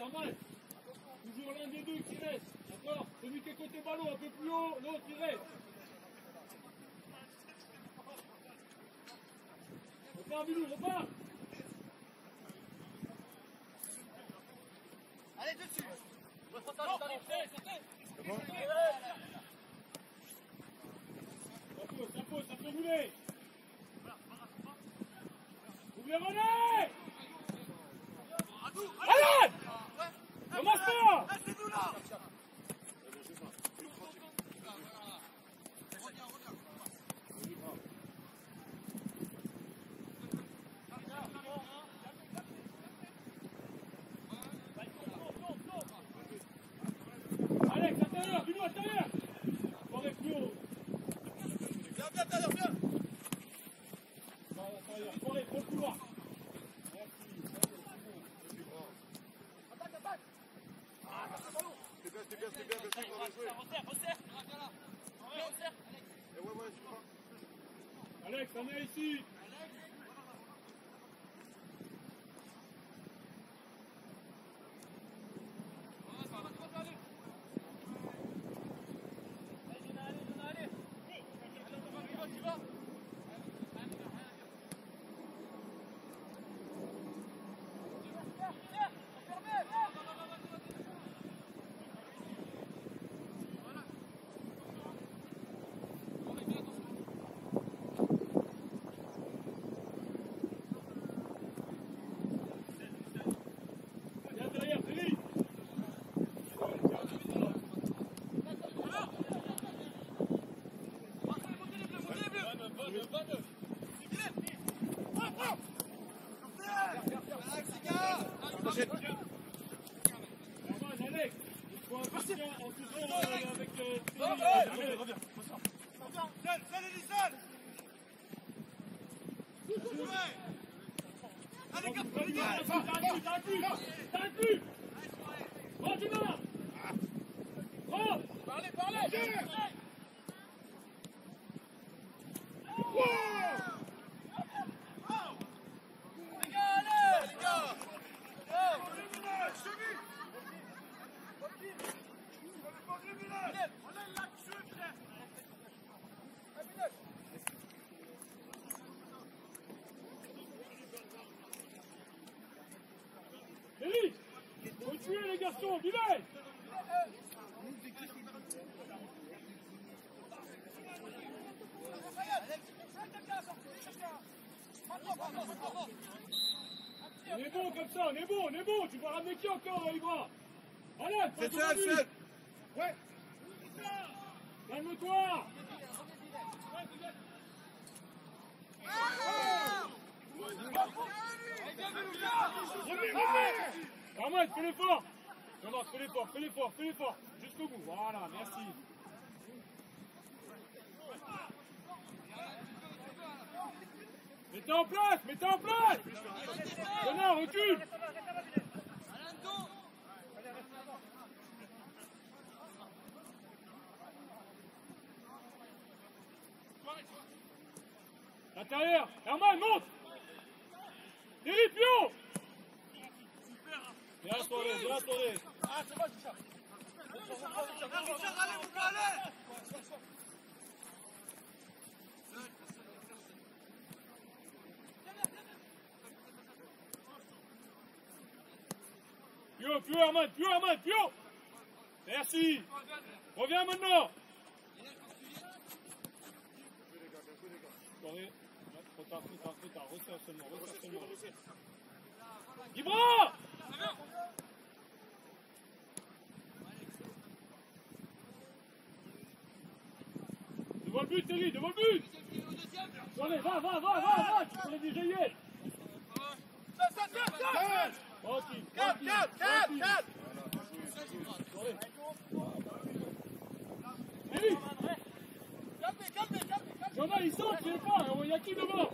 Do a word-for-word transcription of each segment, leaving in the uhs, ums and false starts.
Herman. Toujours l'un des deux qui reste. D'accord? Celui qui est côté ballon un peu plus haut, l'autre qui reste. Repars, Bilou, repars. Allez, dessus. C'est bon? Ça peut, ça peut, ça peut rouler. Vous voulez René? Allez! Commence pas! Laissez-nous là! Alex, intérieur, dis-nous intérieur! On est plus haut. Viens, viens, viens, viens! Intérieur, on est, prends le couloir. C'est bien, c'est bien, c'est bien, on va jouer. Resserre, resserre, viens là. Resserre, Alex. Ouais, ouais, je crois. Alex, on est ici. Élise, faut tuer les garçons, vivez! On est bon comme ça, on est bon, on est bon, tu vas ramener qui encore dans les bras? Allez, C'est seul, seul! Ouais! Calme-toi! Armand, fais l'effort! Thomas, fais l'effort, fais l'effort, fais l'effort! Jusqu'au bout, voilà, merci! Mettez en place, mettez en place! Thomas, recule! L'intérieur! Herman, monte! Thierry, Pio! Bien assuré, bien assuré. Ah, c'est bon, Richard. Richard, allez, mon gars, allez! Pio, Pio, Herman, Pio, Herman, Pio! Merci! Reviens maintenant! Corée. Trop tard, trop tard, trop tard. Resserre seulement, resserre seulement. Ibra! Devant le but, Terry, devant le but! Allez, va, va, va, va, va! Tu peux les déjà y être! Tranquille, Calme, calme, calme, calme! Terry! Calmez, calmez, calmez! Jean-Marc, il saute, c'est pas, il y a qui devant?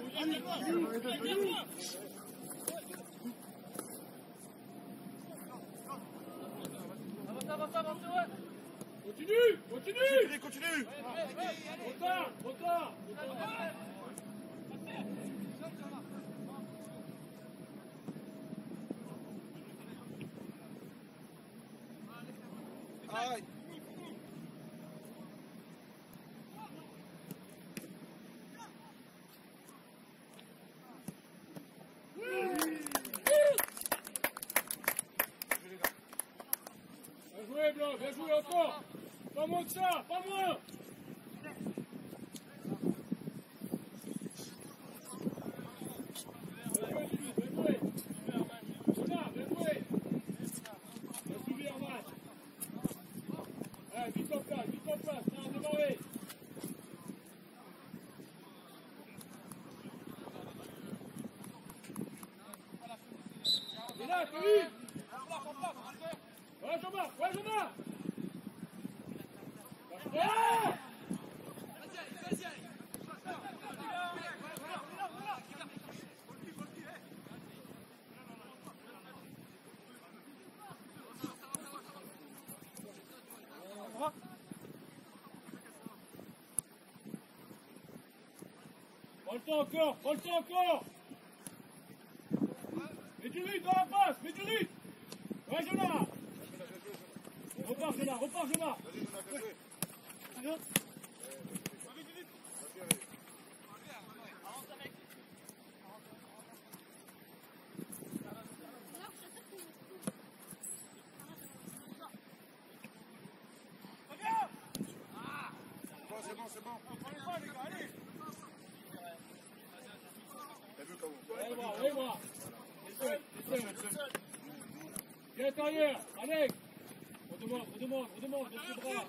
Avance, avance, avance, ouais. Continue, continue. Continue, continue. Retard, retard. Aïe. Bien joué, Blanc, bien joué encore. Pas moins que ça, pas moins. Bien joué, Julie, bien joué. Jonah, bien joué. Bien suivi en match. Allez, vite en place, vite en place, ça a démarré. Et là, Kevin. Ouais, Jean-Marc, ouais, Jean-Marc. Ouais. Prends le temps encore, prends le temps encore. Mets du rythme dans la passe, mets du rythme. Ouais, Jonah. Repars, Jonah, repars, Jonah. Bon, c'est bon, c'est bon. T'as vu comment? Allez voir, allez voir. Viens à l'intérieur, Alex. On demande, on demande, on demande, on se bras.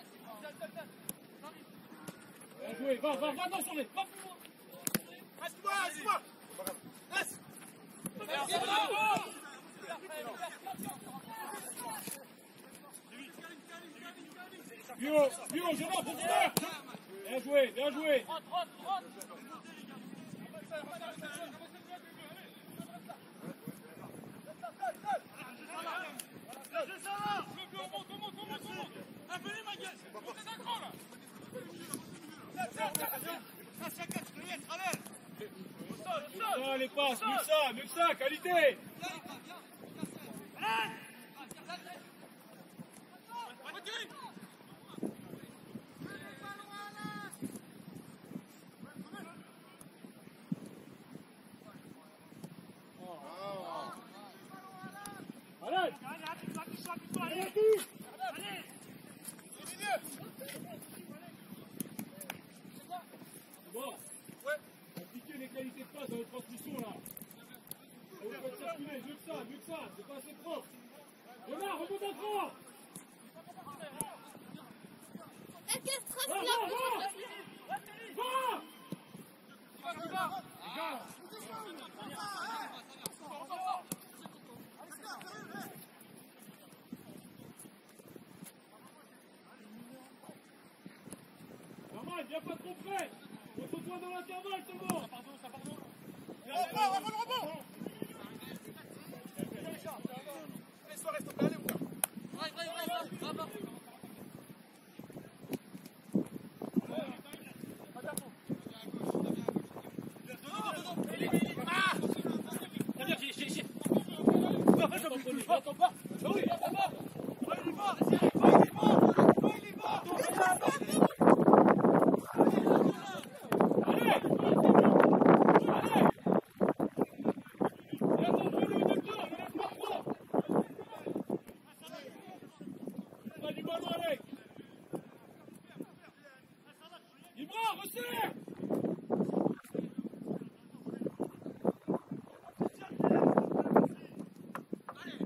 Bien joué, va, va, va, non, sur les, va. Reste-moi, reste-moi. Reste. Bio, Bio, Gérard, profondeur. Bien joué, bien joué. Ça, les passes, mieux que ça, mieux que ça, qualité. Allez. Bon. Appliquez les qualités de passe dans votre transmission là. Vous faites circuler, mieux que ça, mieux que ça, c'est pas assez propre. Renard, remonte à trois. Va, va, va. Va. Normal, viens pas trop près. Montre-toi dans l'intervalle seulement. Rebond, rebond, rebond. Laisse-toi rester allez, ou pas?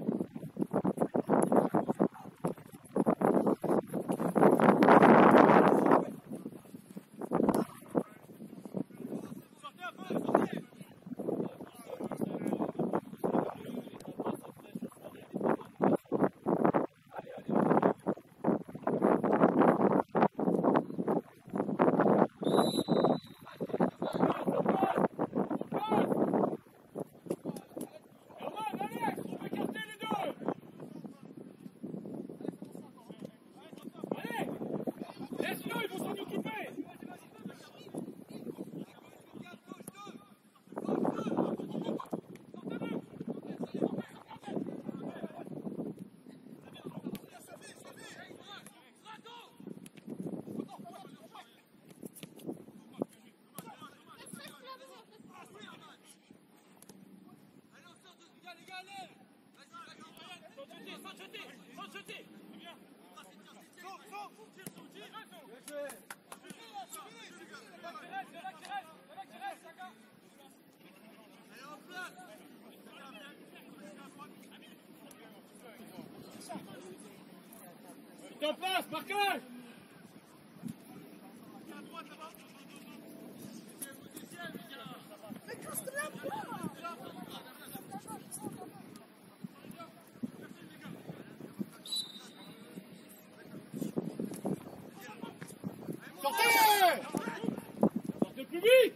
Allez, jeter, faut jeter. C'est en place, marquage. Sortez! Sortez plus vite!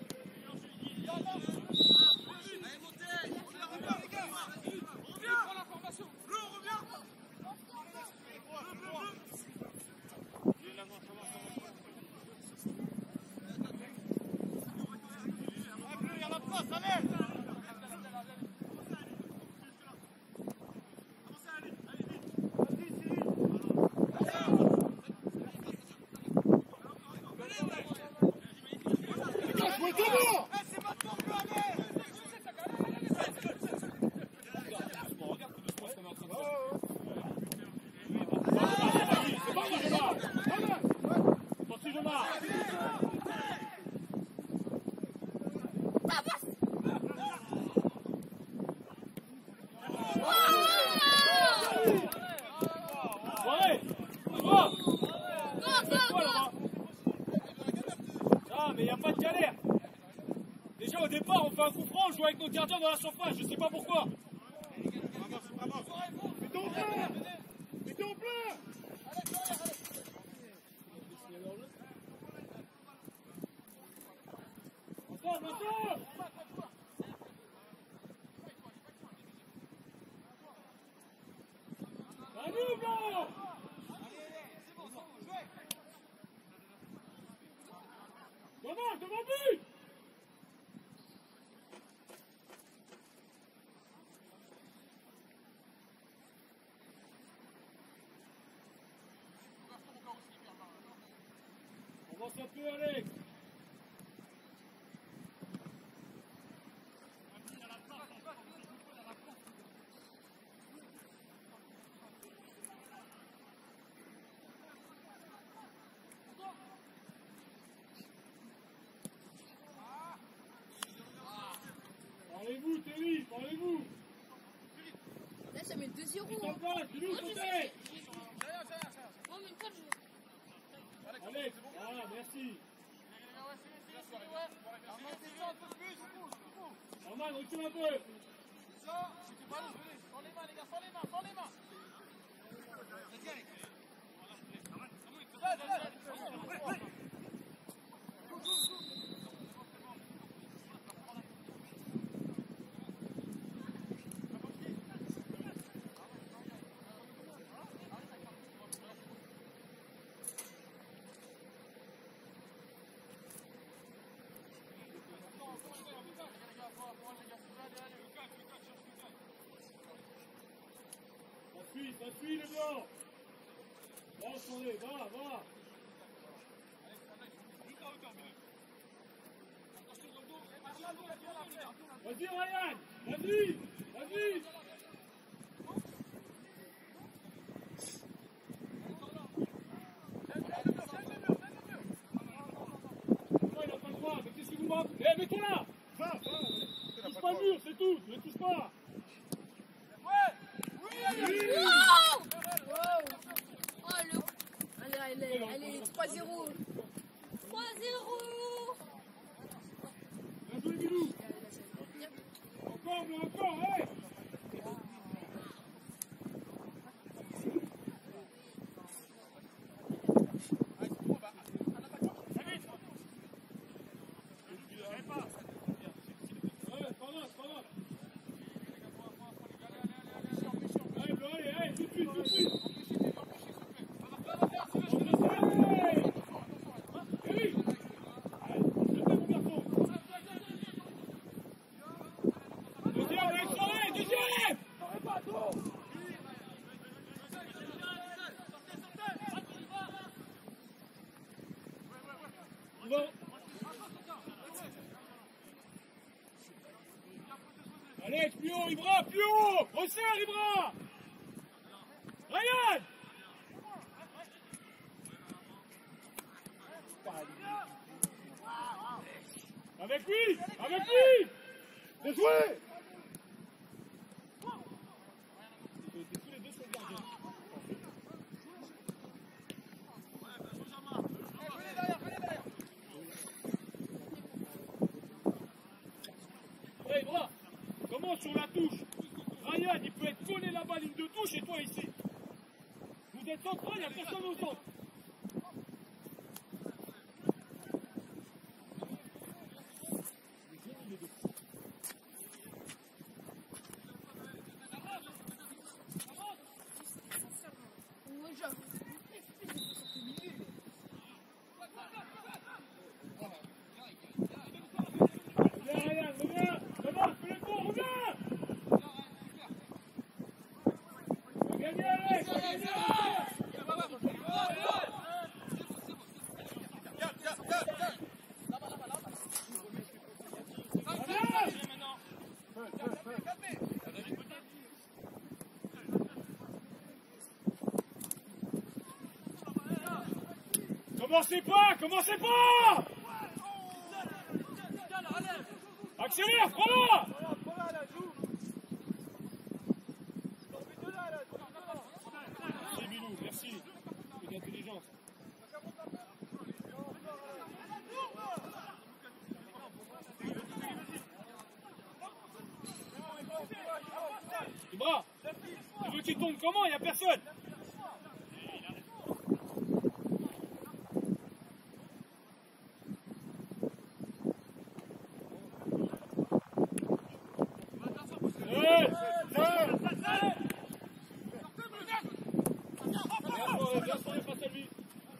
Déjà au départ on fait un coup franc, on joue avec notre gardien dans la surface, je sais pas pourquoi. Mettez en plein. Mettez en plein. Ensemble, ensemble. Un double. Devant, devant but. Avance un peu, Alex. Parlez-vous, Terry, parlez-vous. Là, ça met deux zéro. Mettez en place, de l'autre côté. Non, mais une fois, je... Alex, voilà, merci. Norman, recule un peu. Ça suit, ça suit le blanc. Va, attendez, va, va. Vas-y Ryan, vas-y, vas-y. Pourquoi il n'a pas le droit? Mais qu'est-ce que vous marquez? Eh, mets-toi là. Va, va. Touche pas le mur, c'est tout, ne touche pas. Oh, oh le... Allez, allez, allez, trois zéro. trois zéro. Bien joué, Bilou. Encore, mais encore, hey. Ouais, pas grave, pas grave. Allez, allez, allez, tout de suite, tout de suite. Alex, plus haut, Ibra, plus haut. Resserre, Ibra. Ryan! Avec lui! Avec lui! Bien joué! Tous les deux sur le gardien. Hey, bras! Comment sur la touche? Ryan, il peut être collé là-bas, ligne de touche, et toi ici. Vous êtes central, il n'y a personne au centre. Ouais, j'avoue. Reviens, Ryan, reviens! Reviens, fais le tour, reviens! Regardez, Alex! Regardez, Alex! Commencez pas! Commencez pas! Accélère, prends-la! Merci Milou, merci. Un peu d'intelligence. Ibra, tu veux qu'il tombe comment? Il n'y a personne. Hey, hey. Viens sur les face à lui.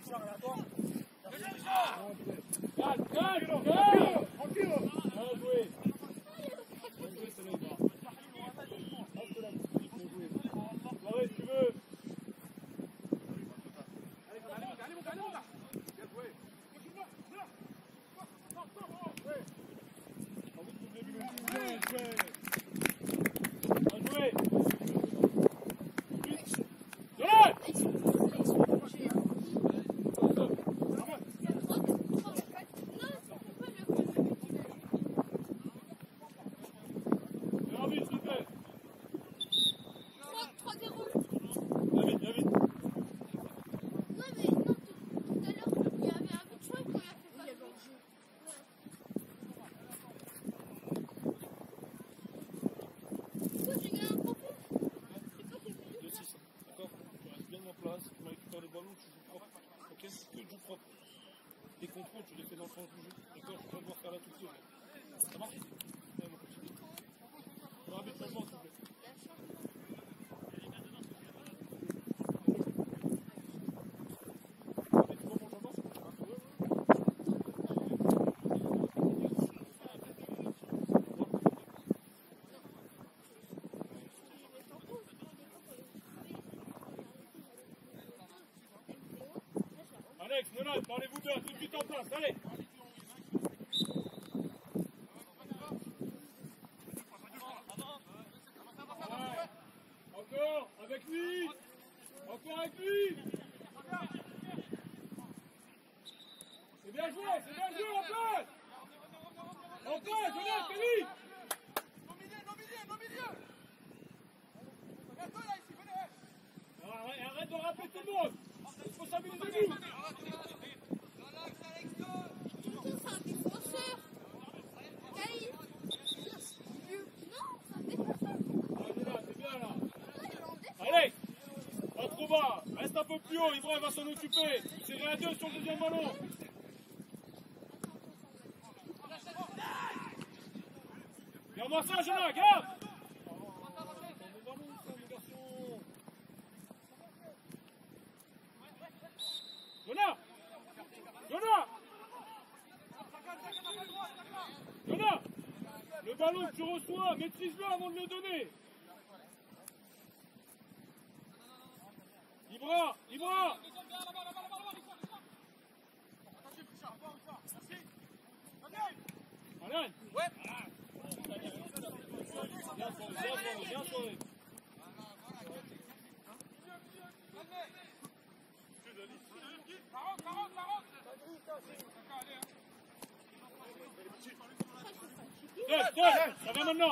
Calme, calme, calme. Tranquille! Bien joué. Bien joué, c'est là, Ibra. Ouais, si tu veux. Bien joué. Bien joué. Donne! Viens vite, s'il te plaît. trois zéro. Viens vite, viens vite. Non, mais non, tout, tout à l'heure, il y avait un but de choix qu'on a fait pas le jeu. Pourquoi j'ai gagné un profil? C'est pas que j'ai deux six. D'accord? Tu restes bien en place, tu récupères le ballon, tu joues propre. Ok? Que tu joues propre. Tes contrôles, tu les fais dans le sens du jeu. D'accord? Je vais devoir faire là tout de suite. Ça marche? Ouais, mon petit. On va mettre le banc, s'il te plaît. Alex, Nolan, parlez-vous deux, tout de suite en place, allez! Ouais. Encore, avec lui! Encore avec lui! C'est bien joué, c'est bien joué, en place! En place, Jonas, c'est lui! Nos milieux, nos milieux, nos milieux! Regarde-toi là, ici, venez! Arrête, arrête de rappeler tout le monde! Responsabilisez-vous! Putain, c'est un défenseur. Gaï. Non, c'est un défenseur. Allez là, c'est bien là! Ouais, il est en défense. Allez! Pas trop bas! Reste un peu plus haut, Ibra va s'en occuper! C'est à deux sur le deuxième ballon! Regarde-moi ça, Jonas, garde! Jonas! Jonas! Jonas! Le ballon que tu reçois, maîtrise-le avant de le donner! Ibra! Ibra! Alan! Ouais! Bien soiré, bien soiré, bien soiré. Carotte, carotte, carotte. Stop, stop, ça va maintenant.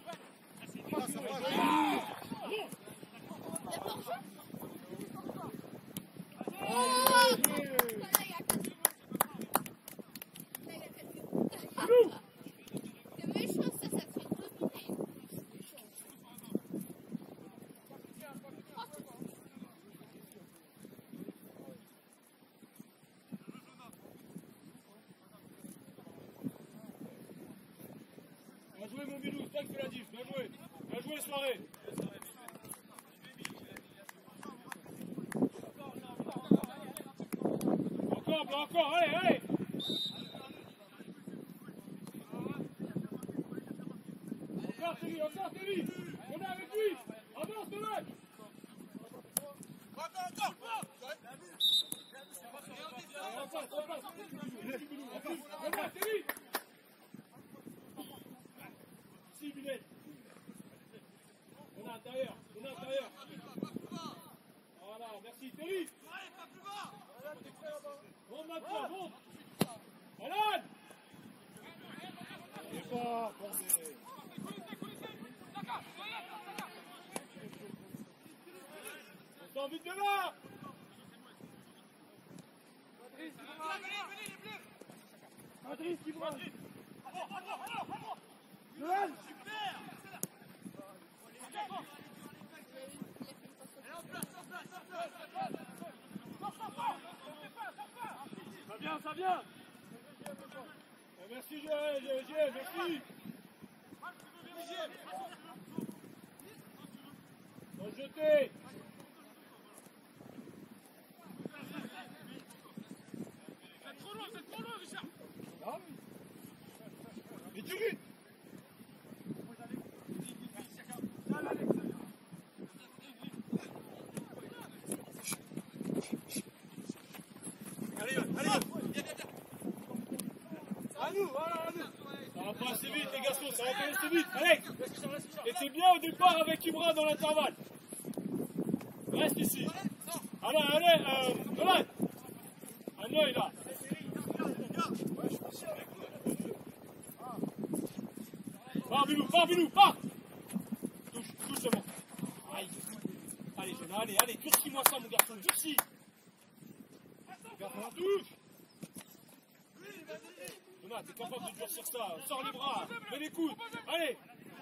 Bien joué mon Bilou, c'est toi qui fais la diff, bien joué. Bien joué soirée. Encore, encore, allez, allez. Encore Teddy, encore Teddy. On est avec lui. Avance le match. Encore, encore. On passe, on passe. On passe, Teddy. Ici, Binet. On est à l'intérieur, on est à l'intérieur. Voilà, merci Teddy. Monte maintenant, monte. Malade. C'est pas, bordel. On sort vite de là. Adrien qui voit. Johan. Ça vient, ça vient. Merci Joël, Joël, merci. Bon jeté. C'est trop loin, c'est trop loin, Richard. Ah oui. Mais tu ris. Allez, allez, viens, viens, viens. À nous, voilà, à nous. Ça va pas assez vite les garçons, ça va pas assez vite. Allez. Et c'est bien au départ avec Ibra dans l'intervalle. Reste ici. Allez, allez, euh, Nolan. Un œil là. Pars Bilou, pars Bilou, pars. Touche, touche seulement. Aïe. Allez, jeune, allez, allez, durcis-moi ça mon garçon, durcis. Garçon, touche. Thomas, t'es capable de durcir ça. Sors les bras, mets les coudes. Allez.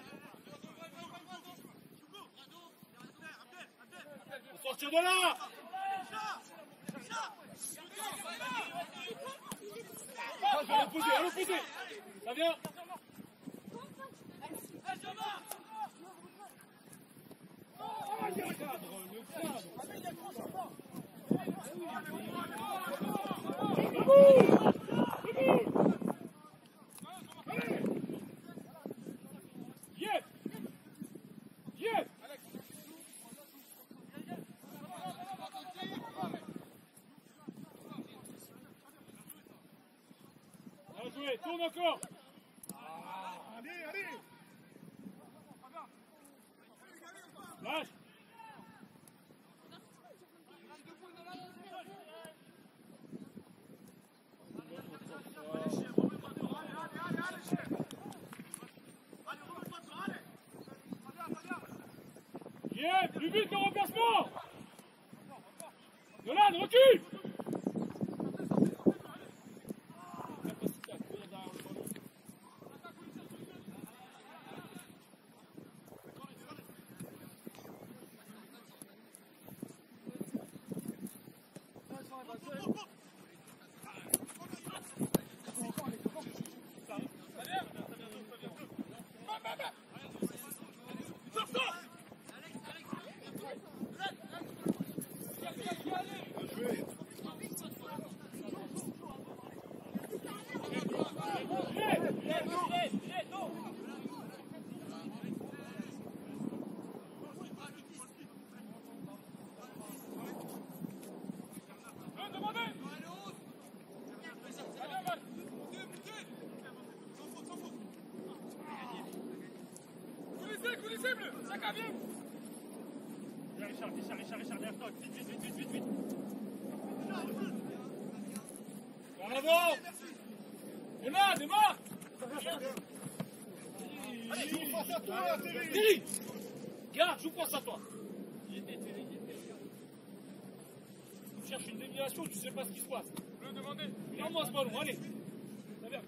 Faut sortir de là. Ah, je vais à l'opposé, à l'opposé. Ça vient. Ah, il y a le cadre, le cadre. Yep. Yep. Bien joué, tourne encore. Allez, allez. Lâche. Yeah, plus vite le remplacement. Nolan, recule. Capacité à courir derrière le ballon. Richard, Richard, Richard, Richard, derrière toi, vite, vite, vite, vite, vite. En avant. On a, démarre. Allez, joue face à toi, Terry. Terry. Garde, joue face à toi. Tu cherches une déviation, tu sais pas ce qui se passe. Le demander. Viens-moi ce ballon, allez. Ça vient.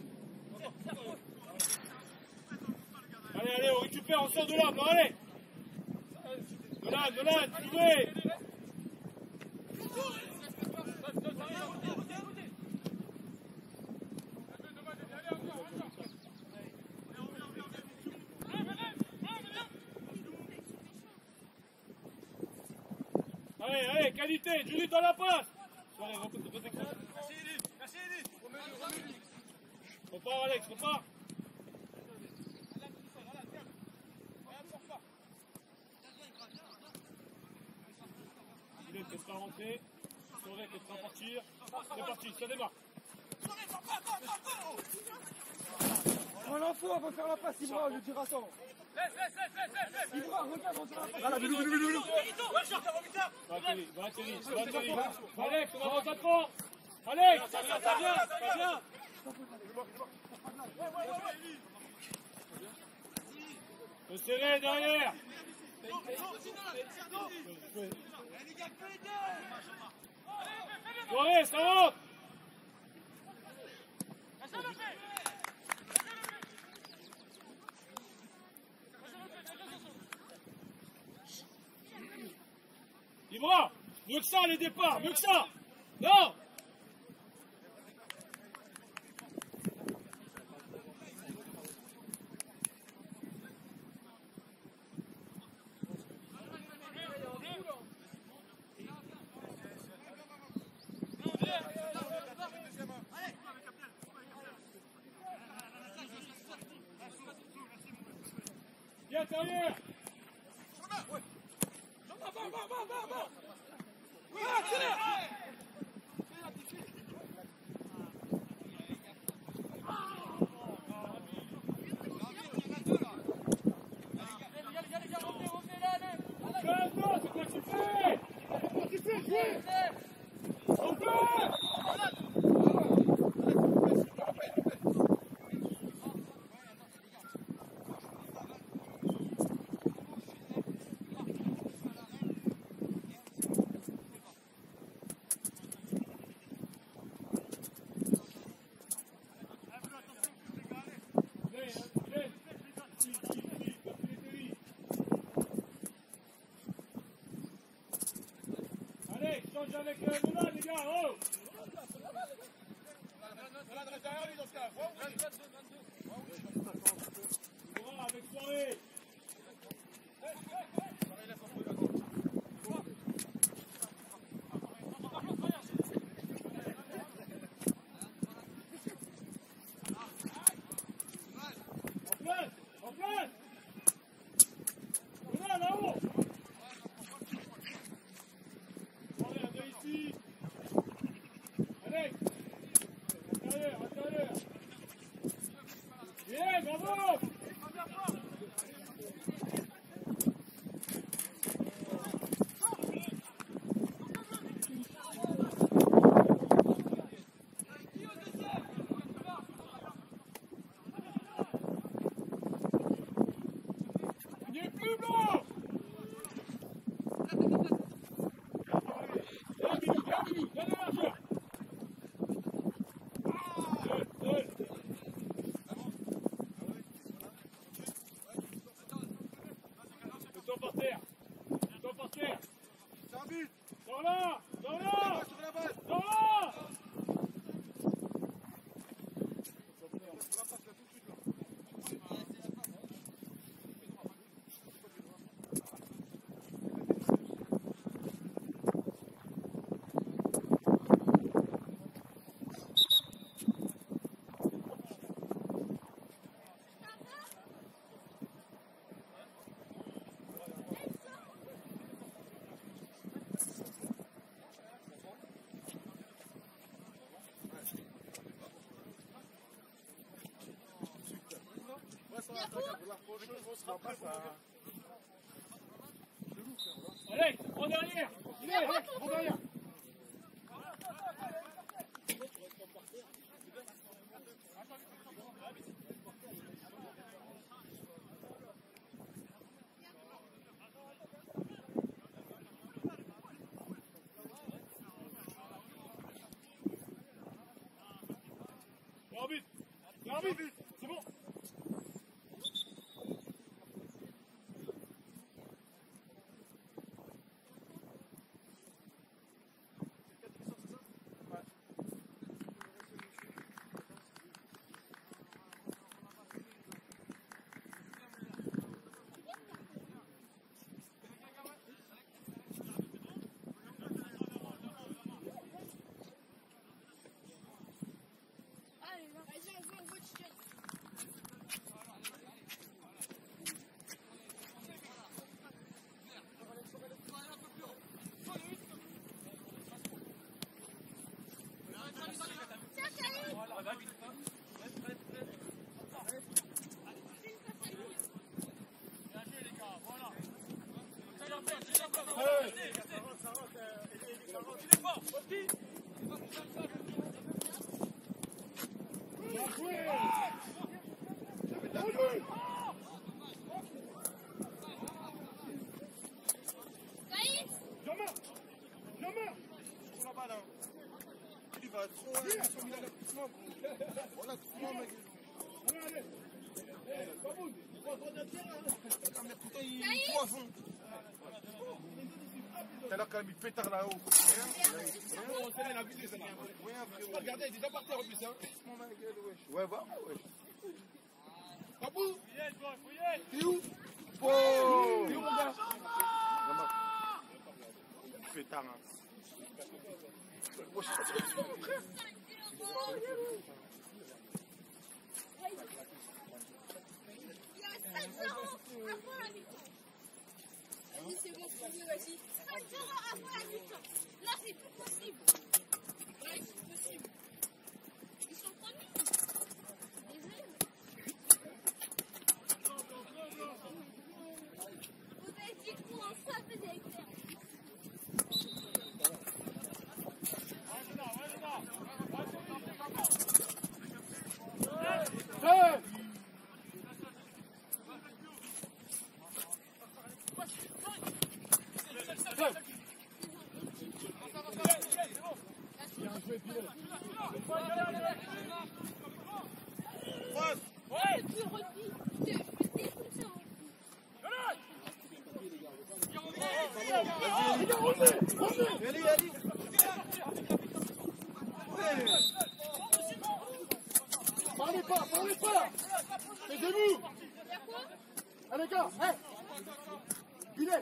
Allez, allez, on récupère, on sort de là, bon, allez. De là, de là, trouvez. Allez, allez, qualité, Julie dans la passe. Allez, redécroche. Merci Edith. Merci Edith. Repars, Alex, repars. Il est peut-être pas rentré. Soré peut-être pas partir. C'est parti, ça démarre. On l'enfant, on va faire la passe, Ibra, je tire à temps. Laisse, laisse, laisse, laisse, laisse. Ibra, regarde, on tire la passe. Voilà, bilou, bilou, bilou, bilou. Va Thierry, va Thierry, va Thierry. Alex, on avance à trois. Alex, ça vient, ça vient, ça vient. Se serrer derrière. Soirée, ça rentre. Ibra, mieux que ça les départs, mieux que ça. Non. Viens derrière. Avec le là, les gars, oh! Avec soirée! En place! En place! Voilà, là-haut! Ici. Allez, intérieur, intérieur. Bien, bravo. Il est plus blanc. Allez, en derrière. Allez, en derrière. va vite. C'est bon. T'as l'air quand même, il pétard là-haut. Regardez, il est déjà parti en plus. Ouais, va, ouais. Babou, t'es où? Oh! t'es où mon gars? Pétard, hein. Vas-y, c'est bon, vas-y, vas-y. cinq zéro avant la mi-temps. Là, c'est plus possible. Ouais, c'est possible. Ils sont premiers. Désolé. Vous avez dit qu'on en soit fait des éclairs. Parlez pas, parlez pas. Taisez-vous. Allez, gars, hé. Filet.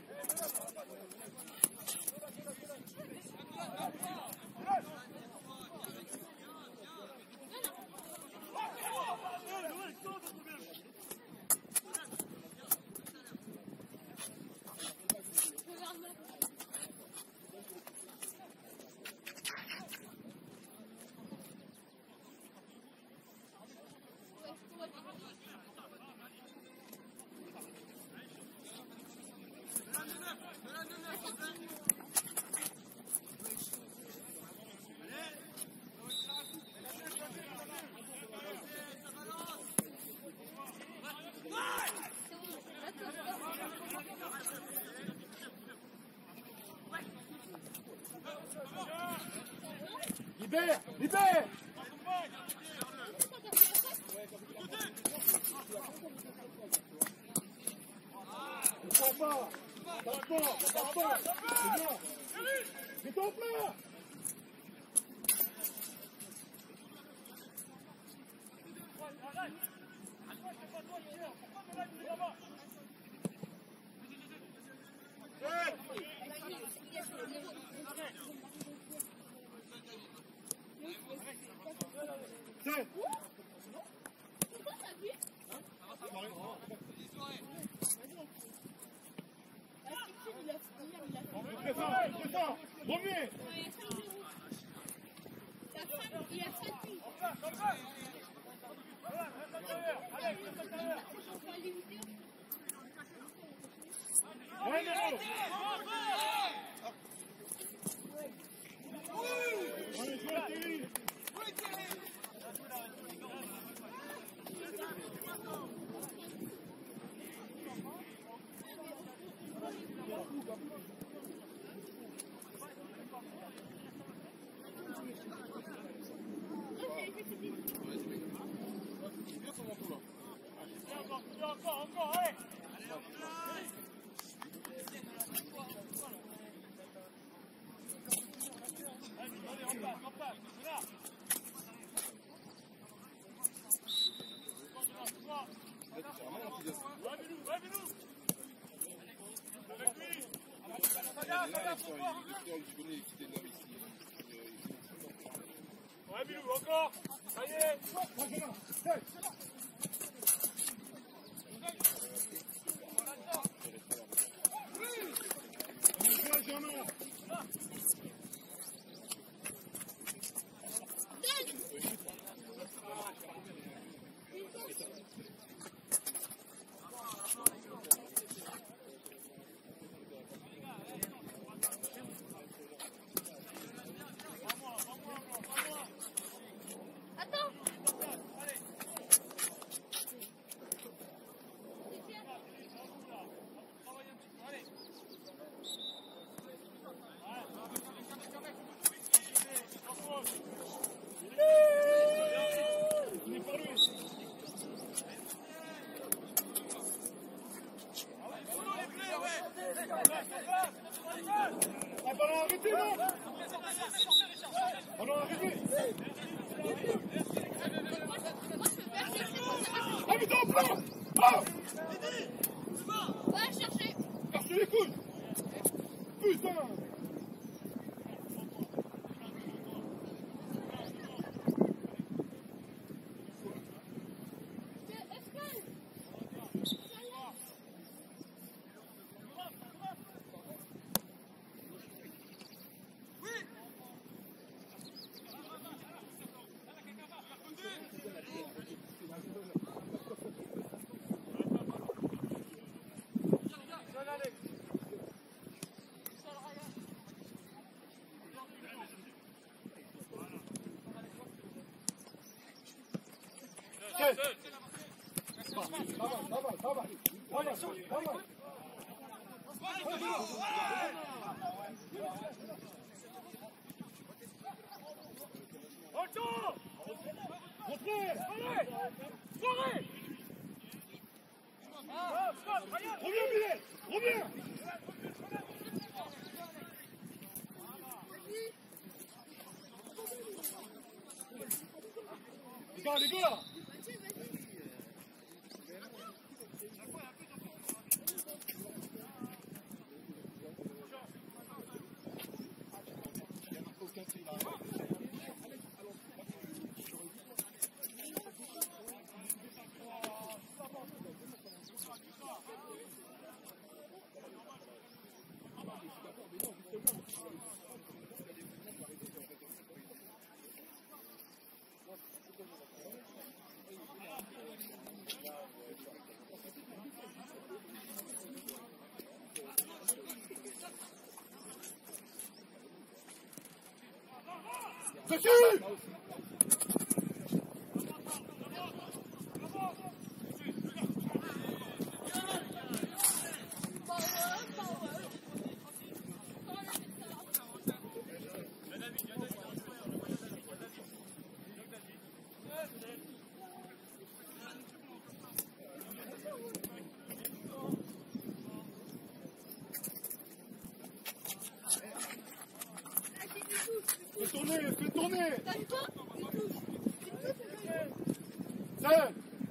Libère, libère. Ne prends pas. Tape pas, tape pas. C'est bien. C'est ton plat. C'est revenez. Il a fait lui. Ouais, Néro. Allez, toi, Thierry. Ok, là, l'histoire, l'histoire, je connais, c'était là ici. Ouais, Milou, encore. Ça y est. Les gars, les gars. Dessus! Fais tourner, fais tourner! Seul!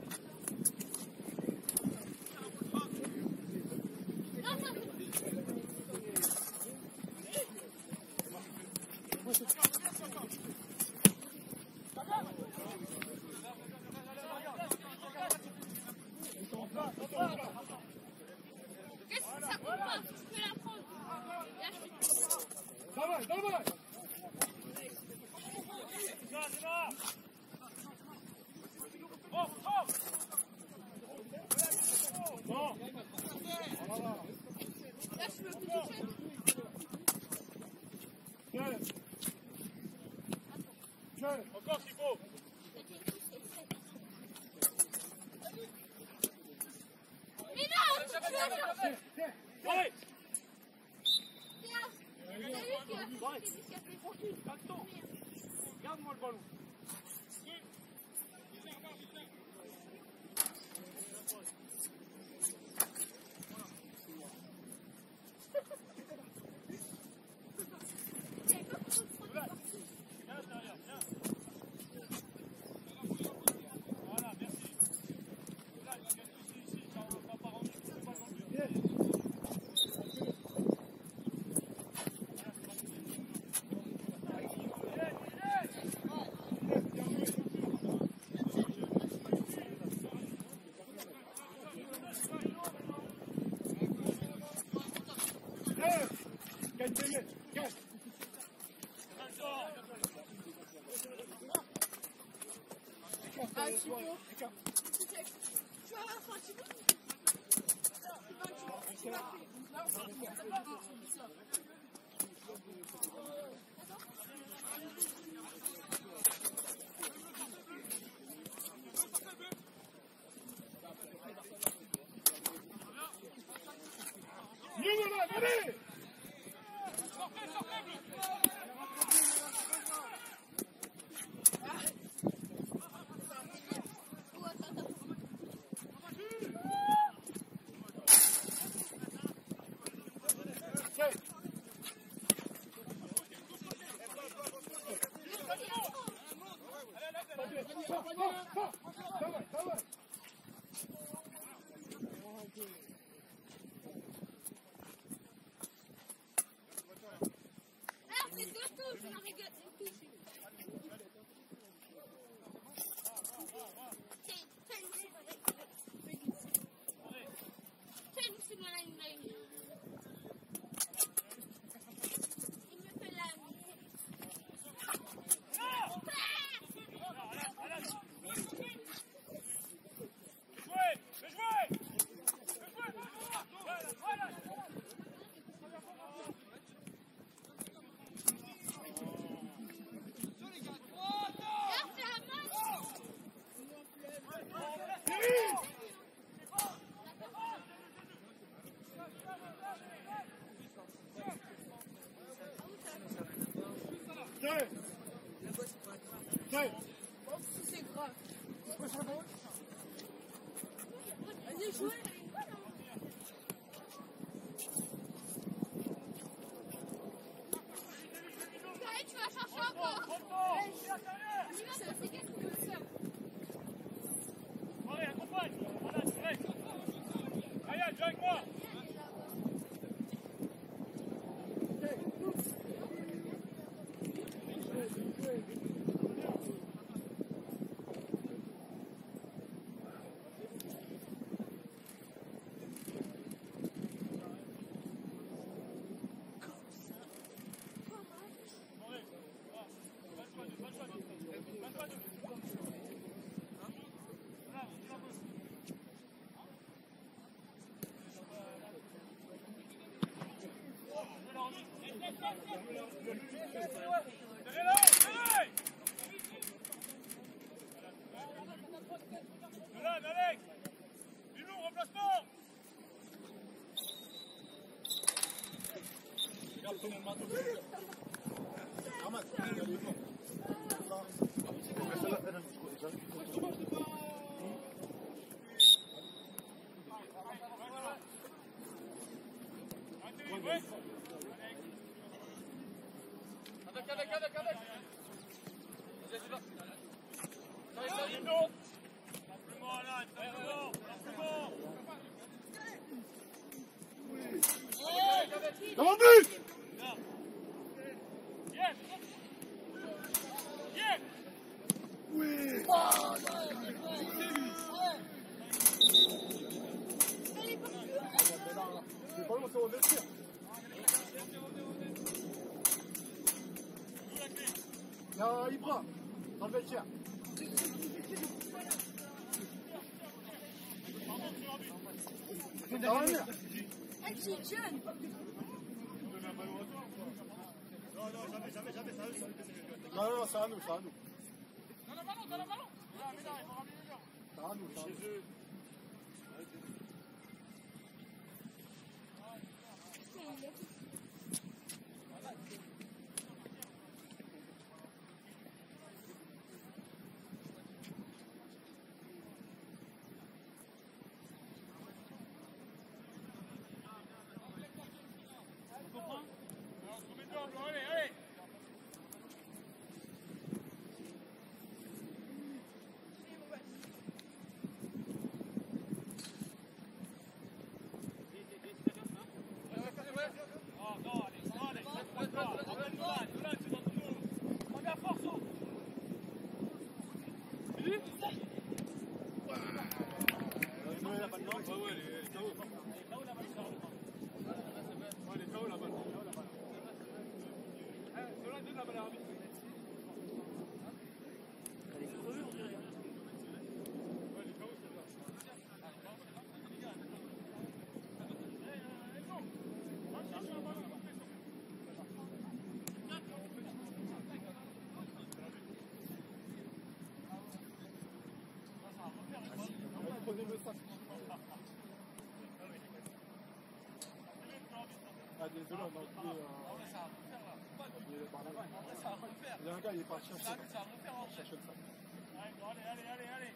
Qu'est-ce que ça compte pas? Tu peux la prendre. Travaille, travaille! Non! Là, je peux plus toucher. Jeune! Jeune! Encore s'il faut. Mais non, tu peux pas. Allez. Tiens, t'as vu qu'il a fait des cafés pour qui? Attends. Garde-moi le ballon. hein. Tu vas avoir un petit peu. Tu vas Allez! C'est grave. Vas-y, jouez. Tu vas chercher encore. C'est qu'est-ce qu'on veut faire? Allez, accompagne. Voilà, direct. Allez, viens avec moi. Avec, avec, avec, avec. Dans le but! Oui! C'est pas loin, c'est au vestiaire. Il y a Ibra, dans le vestiaire. Dans la mer. C'est jeune. Non, non, jamais, jamais, jamais, ça eux. Non, non, c'est à nous, c'est à nous. Dans le ballon, dans le ballon. C'est à nous, c'est à nous. Ah, désolé, on a oublié. Euh, oublié les balles. Il y a un gars, il est parti chercher. Chercher le sac. Allez, allez, allez, allez.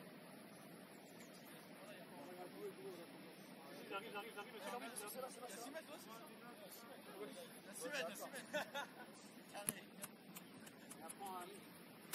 J'arrive, j'arrive, j'arrive. Il y a six mètres, toi, c'est ça? Il y a six mètres, il y a six mètres. Allez. Apprends à aller.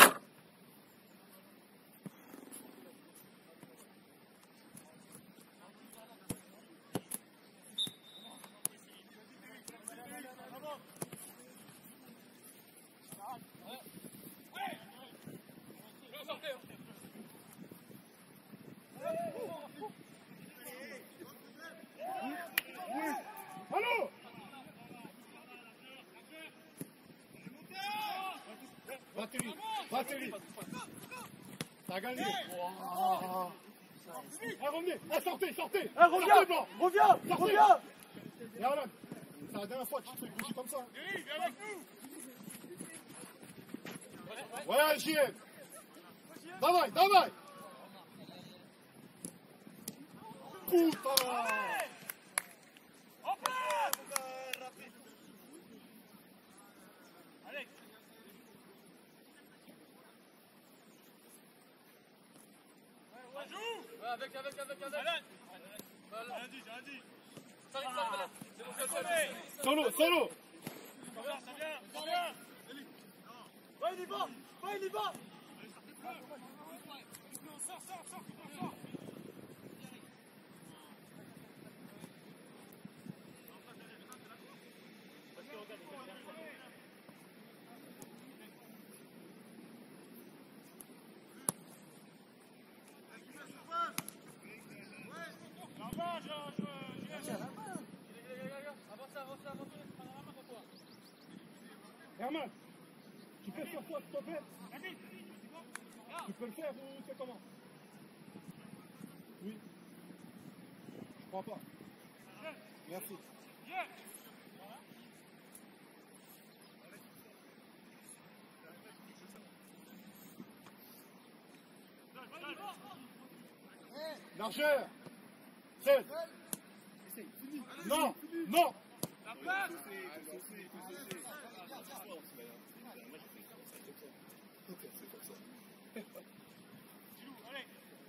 Allô? Batterie, batterie. T'as gagné. Wow. Ah, revenez. Ah, sortez, sortez. Ah, reviens, sortez, blanc. reviens, Sortez. reviens. Et voilà. C'est la dernière fois que tu te fais bouger comme ça. Viens avec nous. Ouais, J M. Давай, давай. Putain. En place. Alex. Ouais, joue. Ouais, avec, avec, avec, avec. Alan. J'ai rien dit, j'ai rien dit. C'est bon, c'est bon. Solo, solo. Ça vient, ça vient, ça vient. Ouais, il y va, ouais, il y va. Sors, sors, sors, sors. Herman, tu peux faire quoi, s'il te plaît? Tu peux le faire ou c'est comment? Oui. Je crois pas. Merci. Largeur. sept. Non, non. La place. Gilou, allez.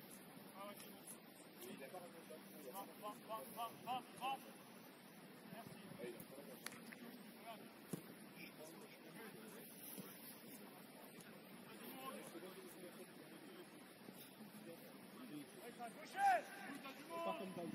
Va, va, va, va, va, va. Merci. Pas comme David.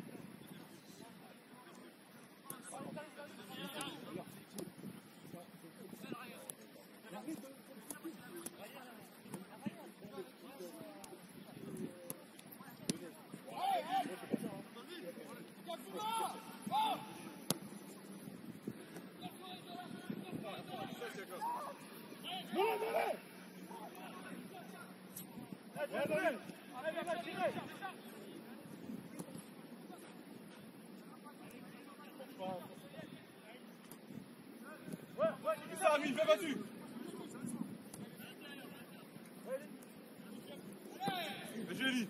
Armin, fais battu. Julie.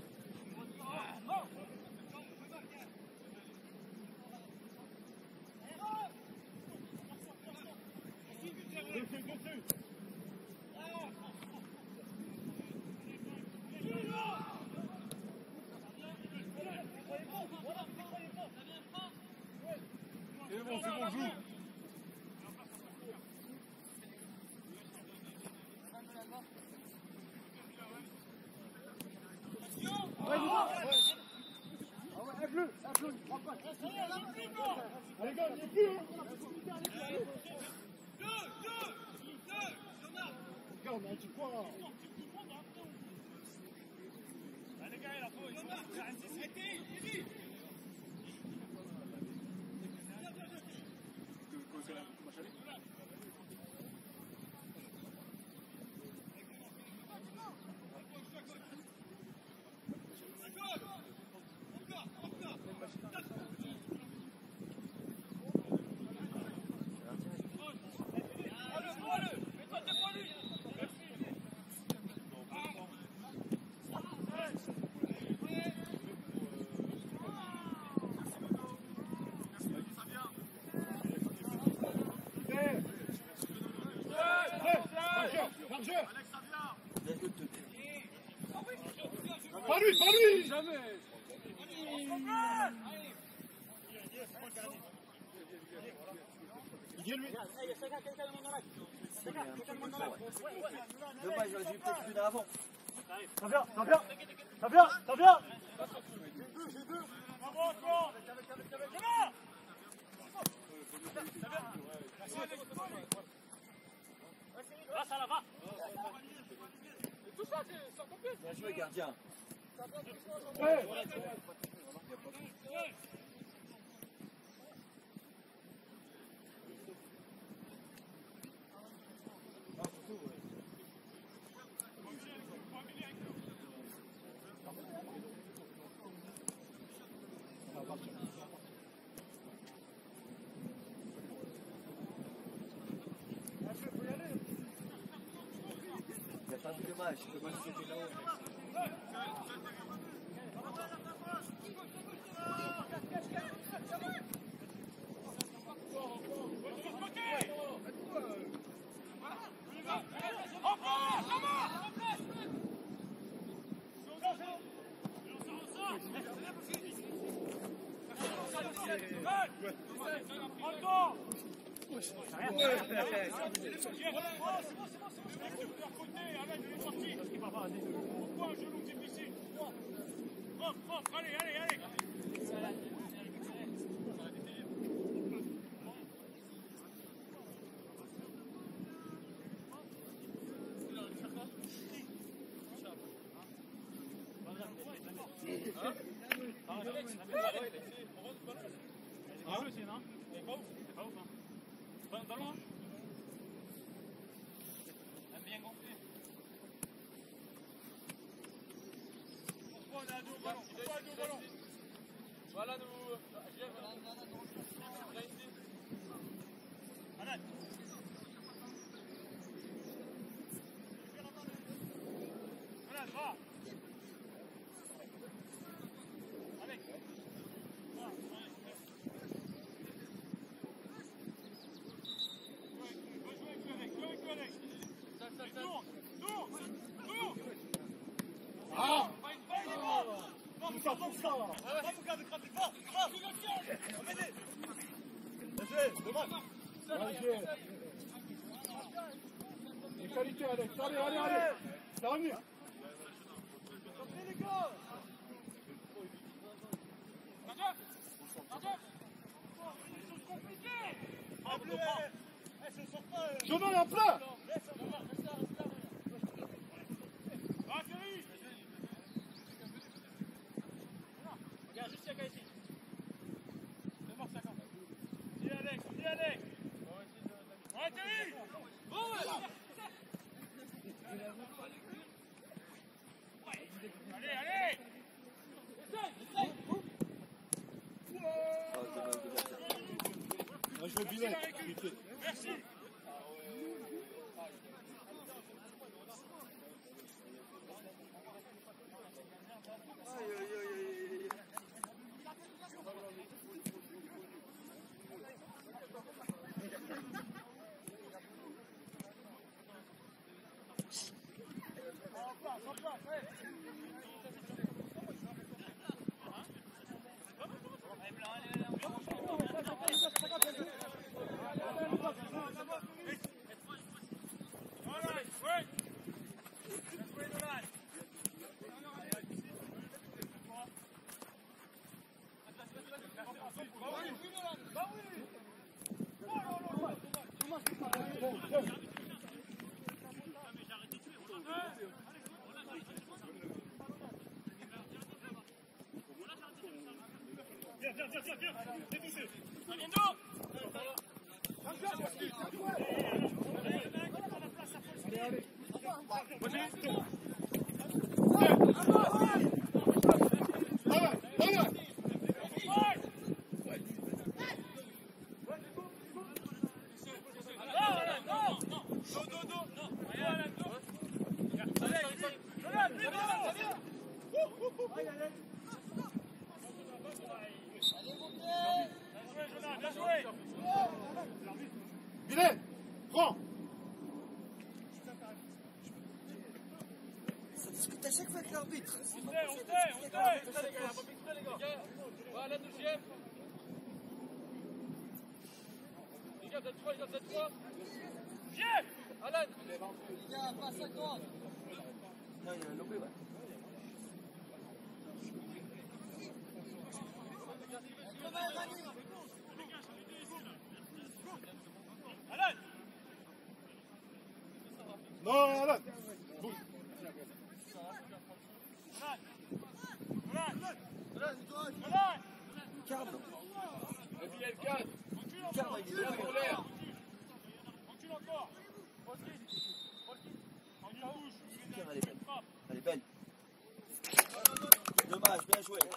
C'est bon, c'est bon, joue. Allez, gars, il n'y a plus, hein. Gars, on a dit quoi, là? Les gars, il a faut. Chargeur. Laisse le te. Pas lui, pas lui. Jamais. Il est lui. Dommage, j'aurais dû peut-être plus d'avant. Ça vient, ça vient. Ça vient, ça vient. Bien joué, gardien. Ouais. Il n'y a pas de dommage. Dommage, c'était là-haut. Pourquoi un genou difficile? Hop, hop, allez, allez, allez. Voilà, nous. Allez. Allez, va. Allez. Ah. Pousse ça, pousse ça. Les qualités, Alex. Allez, allez, allez. Ça va venir. Chemin est en plein. Regarde, juste Yaka ici. deux morts cinquante. Dis Alex, dis Alex. Ouais, Thierry. Bon, allez, allez. Oh, dommage, dommage. Moi, je veux bilet. Merci. Viens, viens, viens, viens, viens. T'es touché. Aliendo. Allez, allez. Bilet, prends. l'arbitre. On se tait, on se tait, on se tait. Les gars, les gars. Voilà la deuxième. Les gars, vous êtes trois, les gars, vous êtes trois. Viens Alan. Les gars, passe à droite. Non, il y a un loupé, ouais. Alan. Non, Alan. Bouge. Alan. Alan. Alan. Cadre. Et puis il y a le cadre. Cadre, il est Cadre en l'air. Recule encore. Recule. Recule. On y bouge. Cadre, elle est belle. Elle est belle. Dommage, bien joué.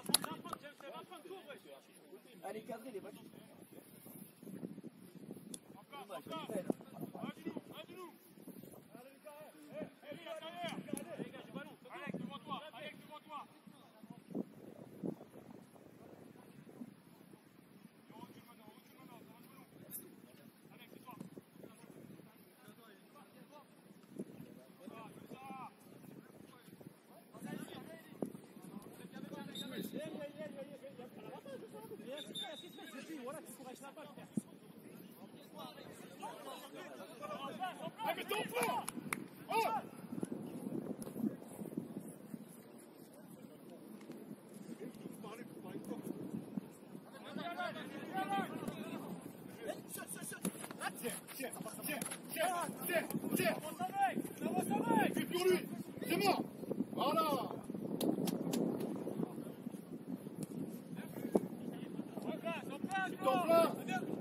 Elle est cadrée, elle est belle. Dommage, elle est belle. Un du nous, un du nous. Allez, à l'arrière. Les gars, du ballon. Alex, devant toi. Alex, devant toi. On recule maintenant, on recule maintenant. On recule maintenant. Alex, c'est toi. Ah, mais ton plan. Oh. Tiens, tiens, tiens, tiens, tiens, tiens. Avance avec. Avance avec. Fais pour lui. C'est moi. Voilà. En place, en place. Ton plan.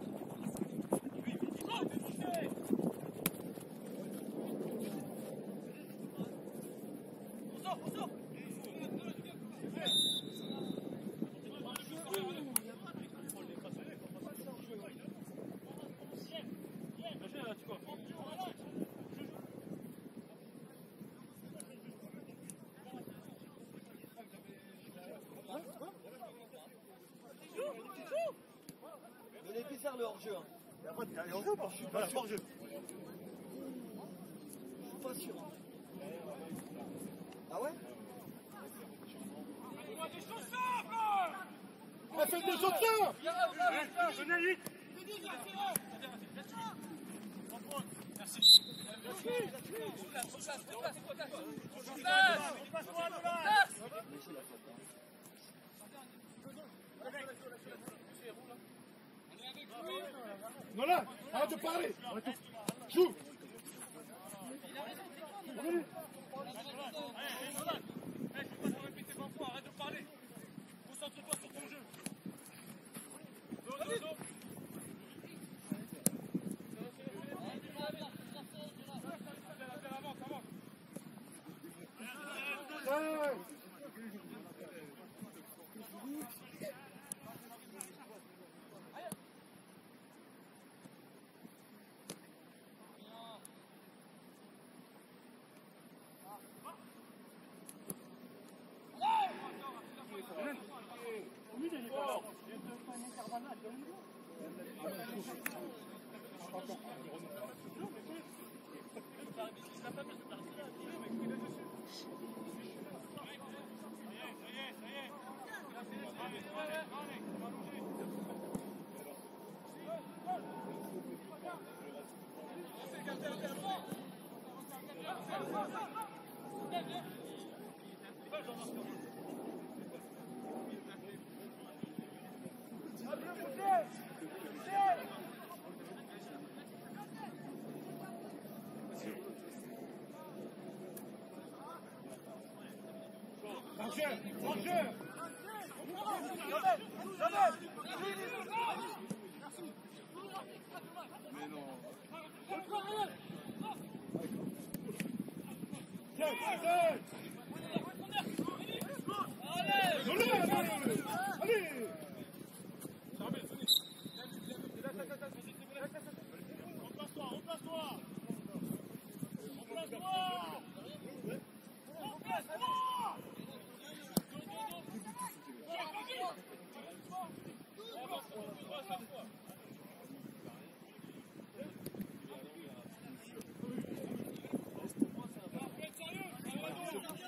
Donnez Pissard le hors-jeu. Hein. Il y a pas de- il y a hors-jeu ou pas? Voilà, hors-jeu. Je suis pas sûr. Hein. Ah ouais? Des choses simples. On a fait des choses simples. Venez vite. Laissez la faute. Hein. Nolan, arrête de parler. Joue. Allez. Arrête de parler. Concentre-toi sur ton jeu. Dos, dos, dos. Avance, avance. Ouais. Rangeur, rangeur. Tiens, tiens. Allez, allez, allez. Replace-toi, replace-toi. Replace-toi. Replace-toi. Sérieux,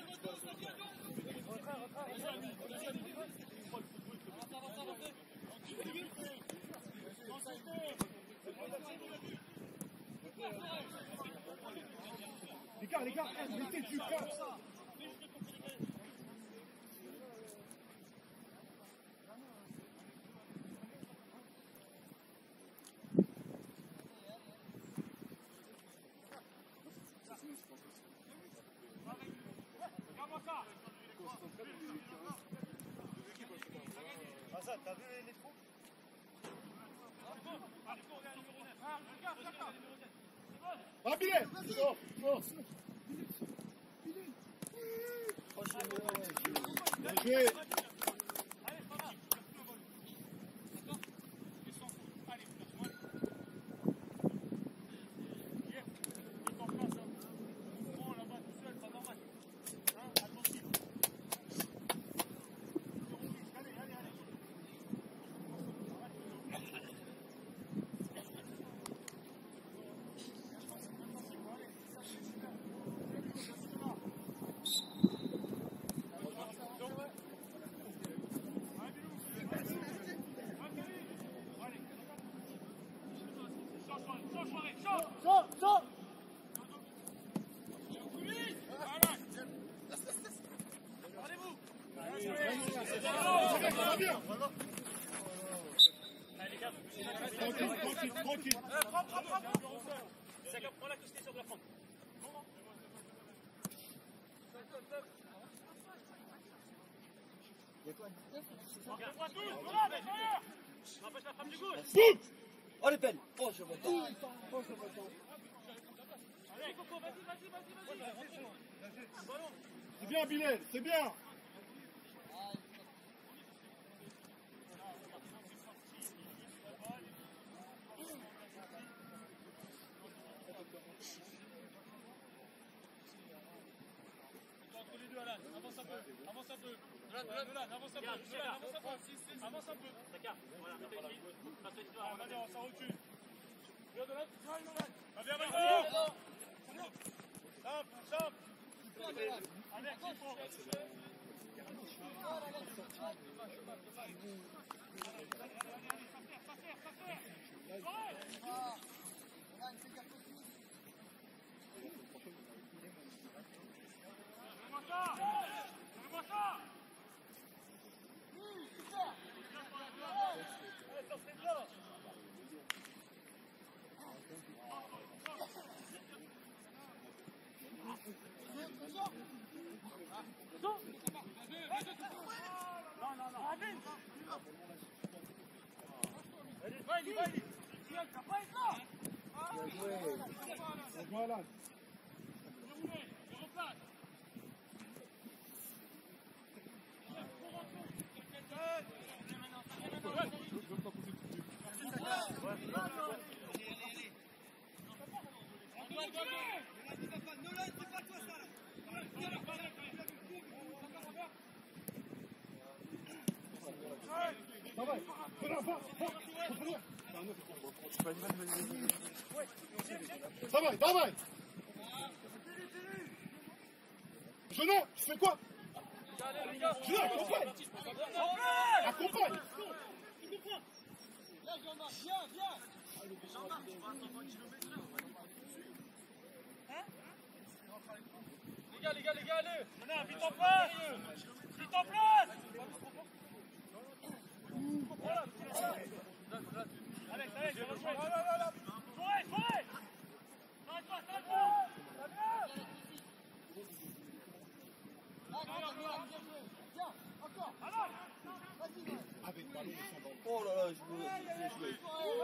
Les gars, les gars, mettez du cash. Azad, t'as vu les trous? Ah, Bilal! Sors, sors! Bien joué! Tranquille, tranquille, tranquille. Prends, prends, prends, prends. Chacun prend la quantité sur de la prendre. Regarde-moi tous, voilà, derrière. N'empêche la frappe du gauche. Oh les peines. Oh je vois pas. Allez, Coco, vas-y, vas-y, vas-y, vas-y. Ballon. C'est bien, Bilal, c'est bien. Entre les deux, Alan, avance un peu, avance un peu. Nolan, Nolan, avance un peu, Nolan, avance un peu. Avance un peu. D'accord, voilà, vas-y, on s'en recule. Viens, Nolan, viens, Nolan. Va bien, Maïko. Simple, simple. Allez, il faut. Voilà. Давай, давай! Jeunot, tu fais quoi? Jeunot, accompagne! Accompagne! Viens, viens. Les gars, les gars, les gars, allez! Maintenant, vite en place! Vite en place! Alex, Alex, je rejoins! Forêt, forêt! T'arrête pas, t'arrête pas! Oh là là, je me suis joué.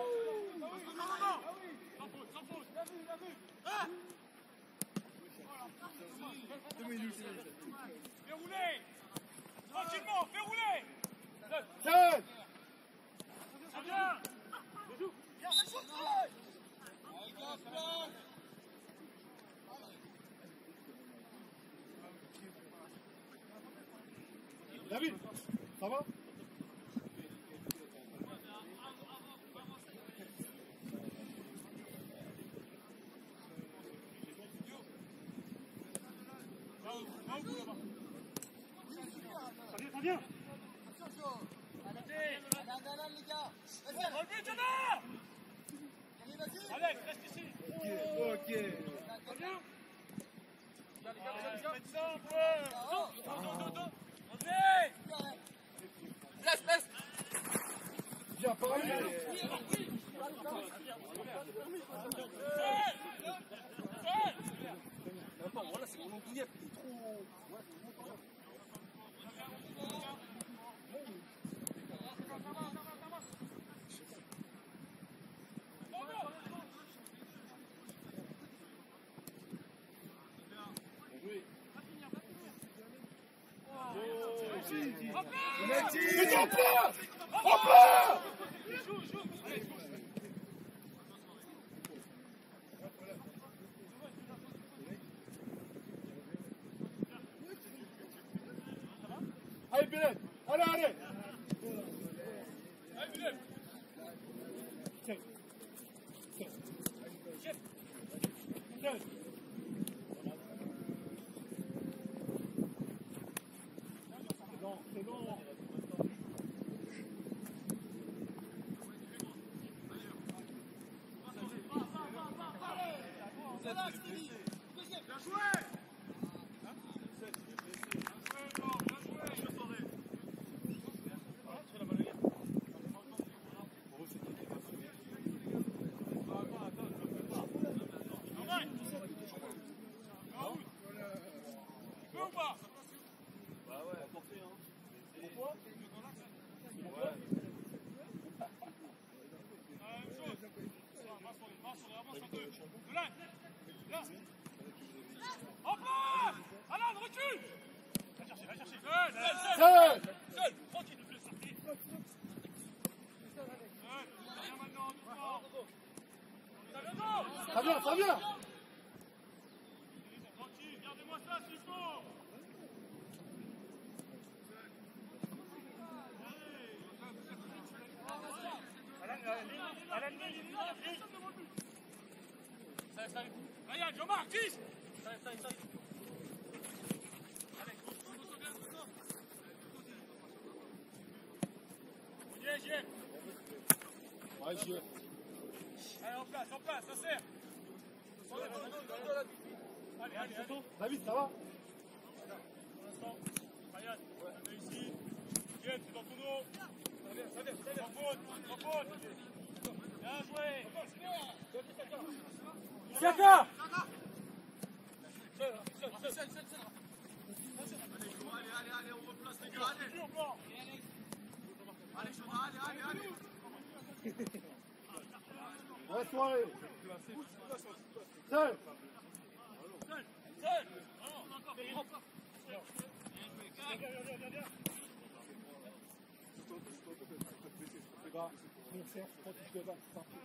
Sans faute, sans faute! Fais rouler! Tranquillement, fais rouler! Tiens! C'est bien! David, ça va? Ça vient, Alex, reste ici! pied. Laisse, laisse. Bien parlé. Attends, voilà, c'est mon douillet, il est trop... C'est en place. En place. Allez, Bilal. Allez, allez. Allez, Bilal. Tiens. Tiens. Tiens. Non, c'est bon. Bien joué. Seul. Ça vient, ça vient. Tranquille, gardez-moi ça s'il faut. Ryan, Jean-Marc, dix. J'y ai, j'y ai. Ouais, j'y ai. Allez, en place, en place, ça sert. Allez, allez, allez. David, ça va? Pour l'instant, Ryan, on est ici. Viens, c'est dans ton dos. Ça vient, ça vient, ça vient. Sans faute, sans faute. Bien joué. Chaka. Seul, seul, seul, seul. Allez, allez, allez, on replace les gars, allez. Allez, Chaudra, allez, allez, allez. Ouais, soirée. Seul. Seul, seul. Encore, encore. Viens, viens, viens, viens, viens. C'est grave. Mon cher, quand tu te bats, c'est parti.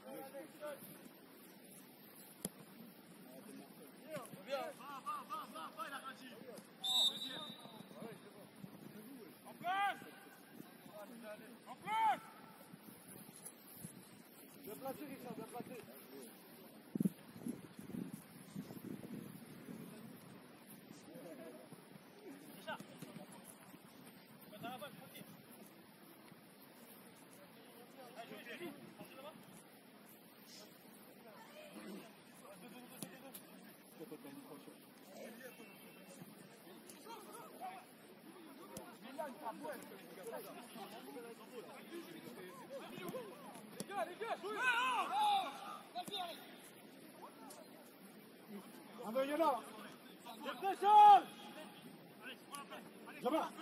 Viens, va, va, va, va, va, il a rien dit. En place. En place. Bien placé, Richard, bien placé. Richard. Dans la balle, tranquille. Allez, jouez, jouez. Sortez là-bas. Les gars, les gars, jouez. Un veuillez là. Dépression. Jean-Marc.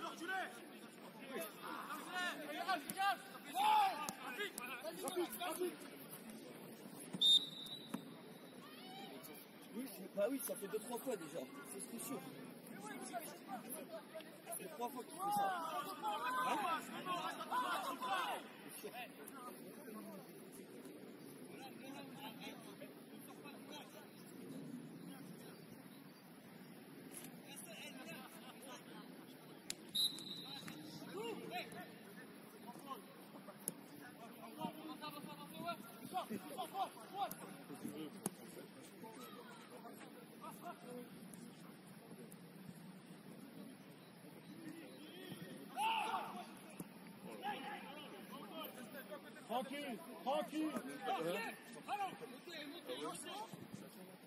Oui, bah oui, ça fait deux, trois fois déjà. C'est ce sûr. Ça fait trois fois qu'il fait ça. Hein? C'est sûr. Tranquille, tranquille.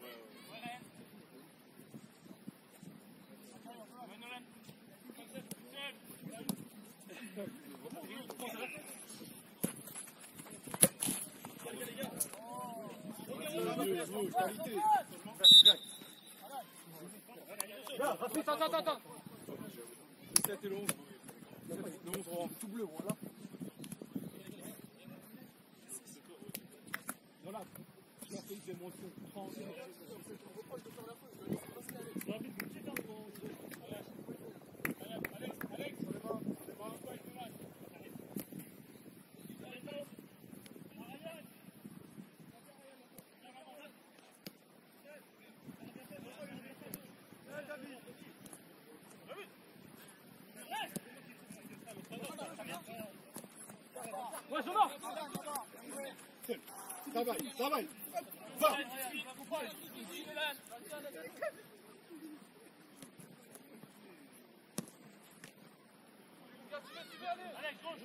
Qualité. Attends, attends, attends. Le sept et le onze. Le onze rond. Tout bleu, voilà. Voilà. Tu as fait des émotions. Ouais, Jean-Marc. Travaille, travaille. Va. Alex, gauche.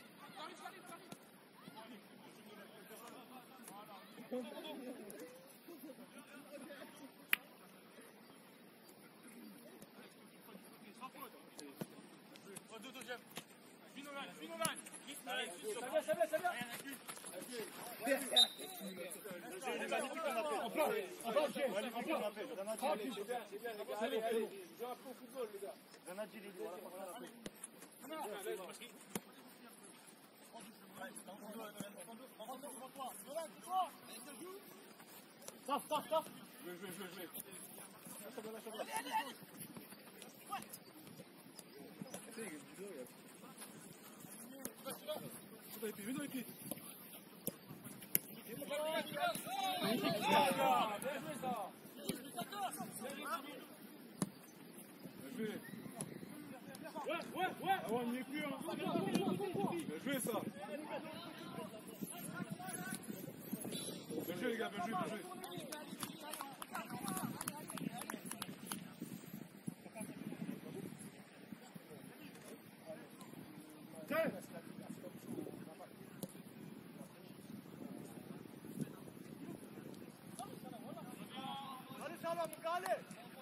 Deux deuxième. Binolan, Binolan. Allez, ça vient, ça vient, ça vient. En place, en place, Jay, en place. Tranquille. C'est bon, c'est bon. J'ai un peu au football, les gars. Grenadier, les deux. Stop, stop, stop. Je vais, je vais, je vais, je vais. Lâche la balle, lâche la balle. Allez, allez. Mets dans les pieds, mets dans les pieds. Ouais, ouais, ouais. Ah ouais, on n'y est plus, hein. Bien joué, ça. Bien joué, les gars, bien joué, bien joué. Tiens. Allez, ça va, mon gars, allez.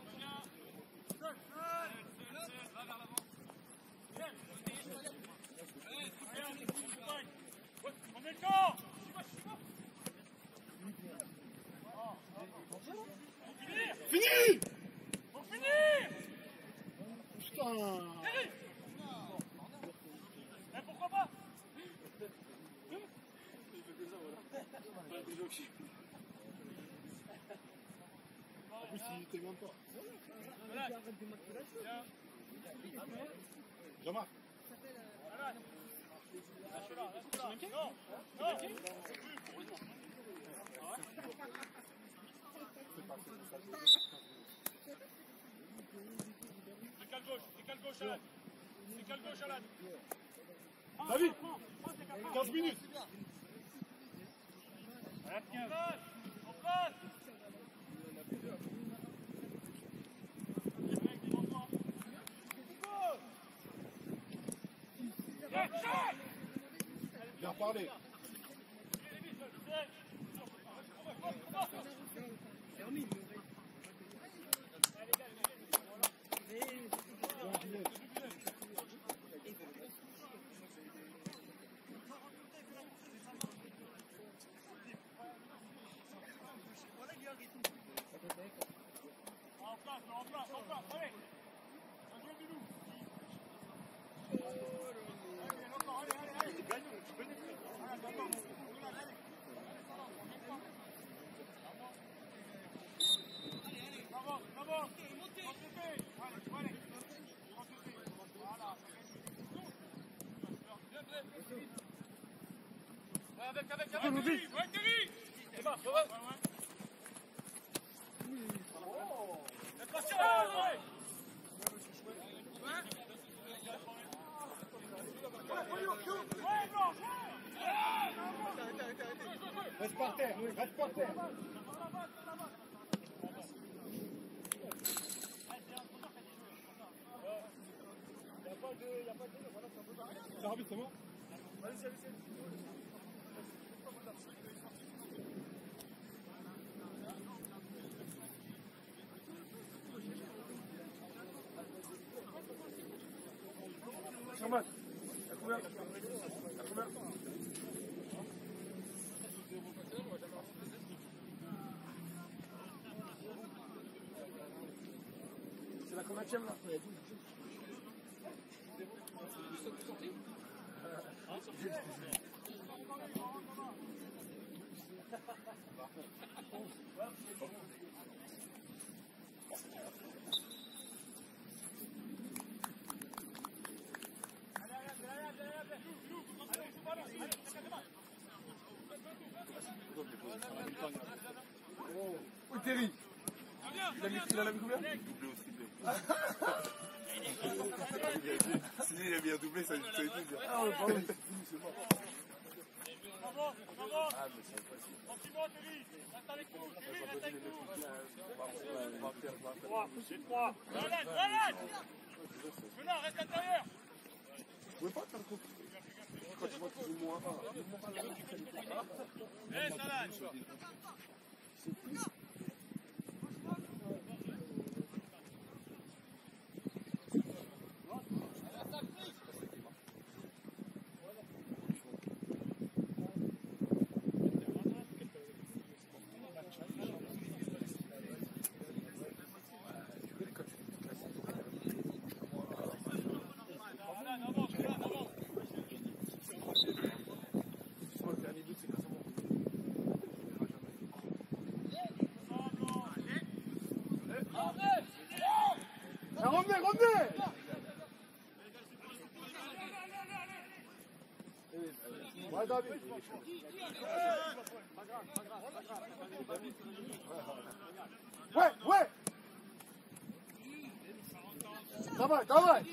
On met le temps. Fini. Pour finir. Putain. Mais pourquoi pas? En plus, il était même pas. Jean-Marc. Décale gauche, décale gauche, Alan. Décale gauche, Alan. David. quinze minutes. En place, en place. Bien parlé. En place, en place, en place, allez. Allez, du loup. Allez, encore, allez, allez, allez. Tu gagnes, tu peux détruire. Allez, attends, allez. Avance, avance. Montez. Allez, allez. Voilà. Ouais, avec, avec, avec, Terry. Ouais, Terry. C'est bon, ouais, ouais. Attention, ouais. Reste par terre, reste par terre. C'est rapide, c'est bon? Allez-y, allez-y. Norman. T'as combien? T'as combien? C'est la combienième là? Oh, Terry. Il a mis, il en a mis combien? Doublé au triplé. Sinon, il a mis un doublé, ça ça a été bien. Ah, ouais, bah oui, c'est fini, c'est mort. Ah, mais c'est impossible. Tranquillement, Terry. Reste avec nous. Terry, reste avec nous. On va faire, on va faire. trois, c'est trois. Relève, relève. Maintenant, reste à l'intérieur. Vous pouvez pas faire le coup. Quand tu vois qu'ils ont moins un, ils ont moins un, là, ça les fait pas. Eh, Salade. C'est plus. Revenez, revenez! Ouais, David. Ouais, ouais! Travaille, travaille!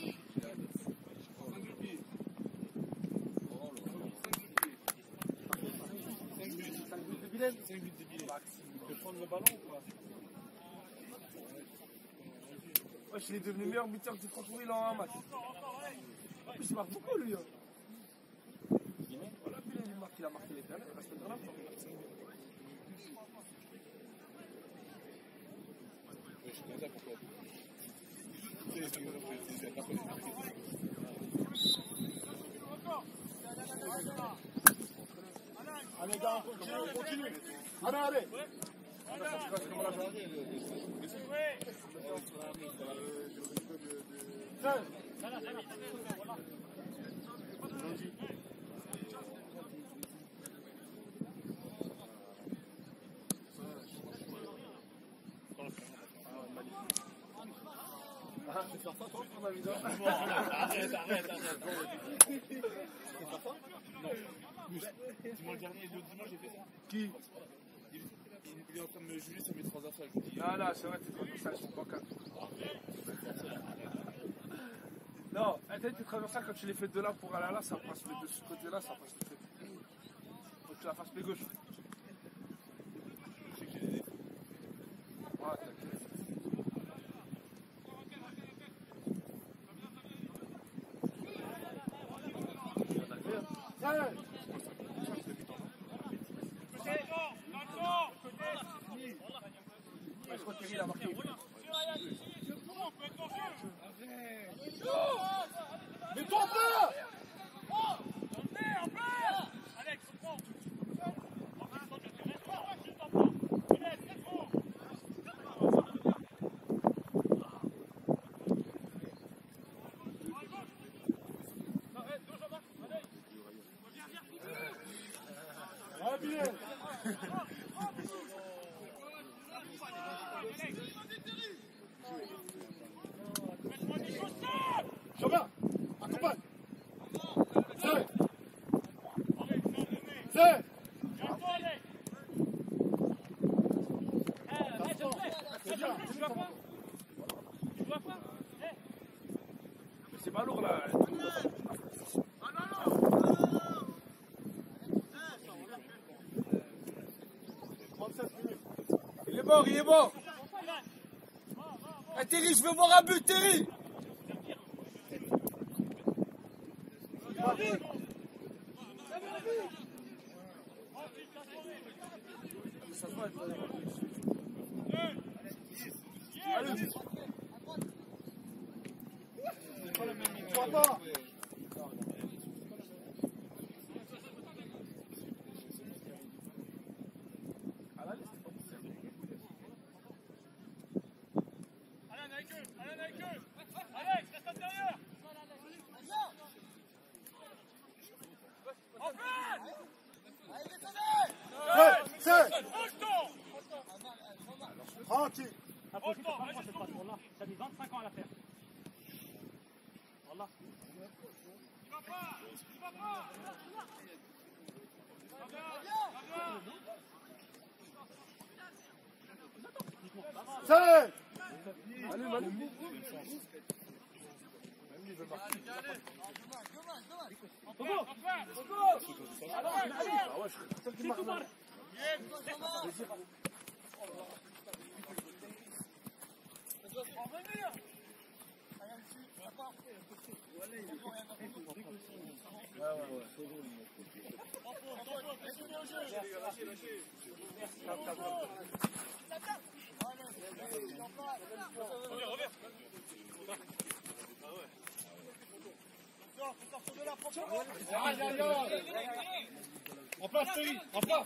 cinq buts de billets. Il peut prendre le ballon ou pas? Ouais, il est devenu meilleur buteur du Franck-Pouril en un match. En plus, il marque beaucoup, lui. Hein. Voilà, puis il marque, il a marqué les derniers, la semaine dernière. Je suis content pourquoi. Tu sais, c'est pas Allez, gars, continue, continue. Allez, allez. Ah, tu sors pas toi pour ma vidéo? Arrête, arrête, arrête. Non. Dis-moi le dernier, l'autre dimanche j'ai fait ça. Qui? Il, il, il est en train de me juger sur mes transactions. Je lui dis, Ah là, c'est vrai, tes transversales sont pas quatre. Non, tes transversales, quand tu les fais de là pour aller là, ça passe, mais de ce côté-là, ça passe tout de suite. Faut que tu la fasses pied gauche. je sais que j'ai des défauts. Ah, t'inquiète. Ouais. Je crois que Thierry l'a marqué. Mais toi, frère! Jobin, accompagne. C'est. C'est. C'est pas lourd là. Il est mort, il est mort. Ah, Terry, je veux voir un but, Terry. Allez, dis. Papa. moitié. Ah, faut aussi que ça fasse cette passe. Wallah, ça a mis vingt-cinq ans à la faire. Wallah. Il va pas, il va pas. C'est Allez, Manu. Togo, Togo. Ah ouais, je serais celle qui marque là. Ouais, ouais, ouais. Aïe, aïe, aïe. En place, Thierry, en place.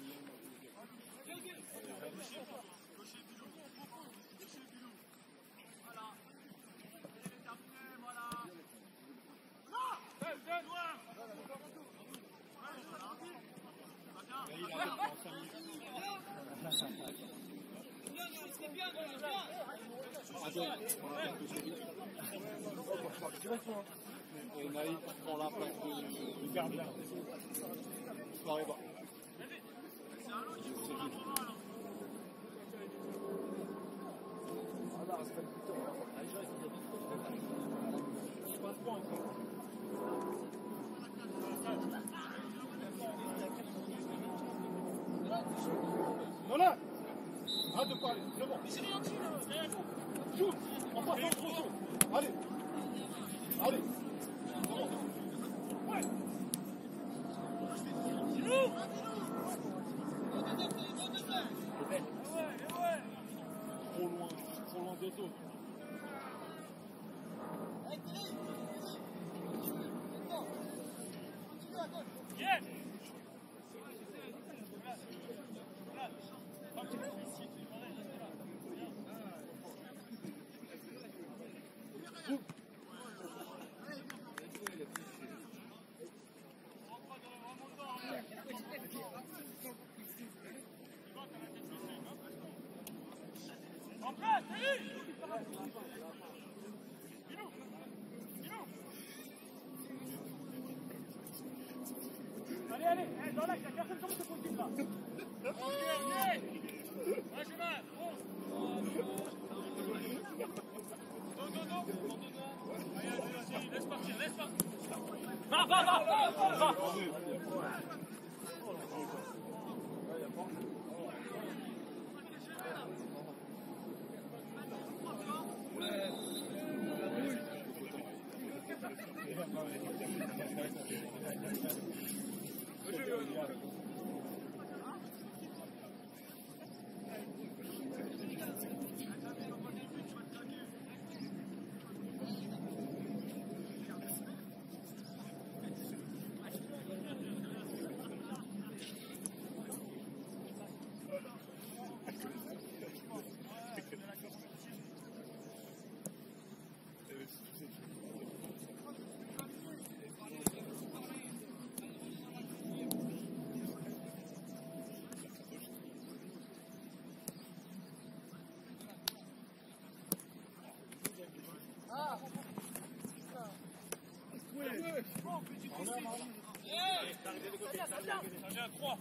Et Naïf prend la place du gardien. Je n'arrive pas. Non, là. Arrête de parler, c'est bon. Shoot. En face, en trop chaud. Allez. Allez. Trop loin, trop loin des autres. Yeah. En place, allez. Allez, allez, eh, dans l'axe, il y a personne sur ce point là. Ok, ok. Un chemin, Non, non, non. Allez, allez, laisse partir, laisse partir. Va, va, va, va, va. Ça vient à trois.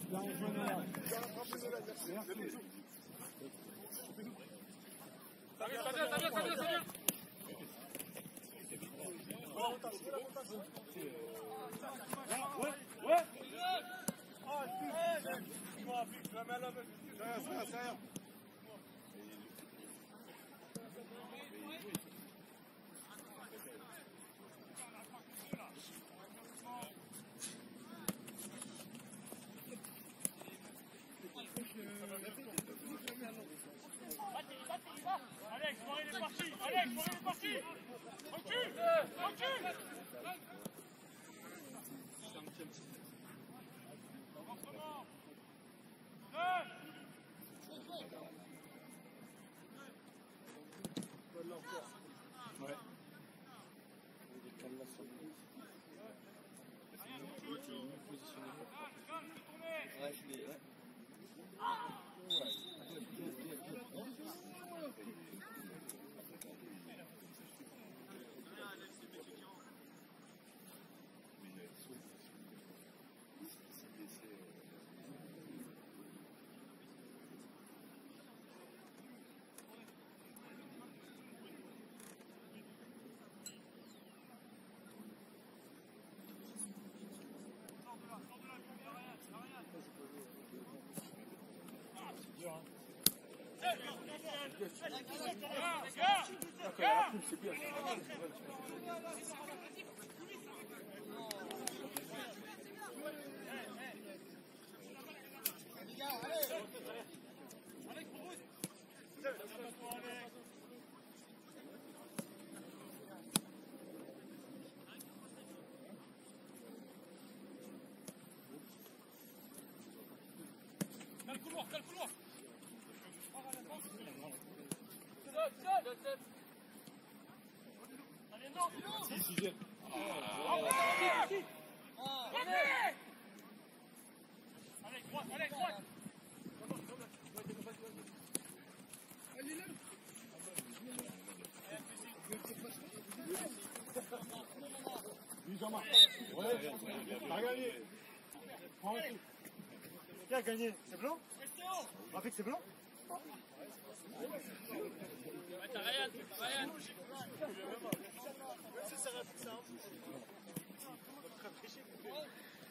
Ça vient, ça vient, ça vient, ça vient, ça vient. Ouais, ouais. Ah, excuse-moi, je la mets à la main. Ça y est, ça y est. Alex, Marie est parti. Alex, Marie est parti. Recule, recule. Avancement. Neuf. Ouais. Ouais, je l'ai, ouais. la coupe, c'est bien. Quel couloir, quel couloir. Allez, non, non. Si, sixième. Allez, droite, allez, droite. Oui, Jean-Marc. Ouais, t'as gagné. Prends un coup. Qui a gagné? C'est blanc? Avec c'est blanc? T'as rien, t'as rien. C'est ça, c'est ça.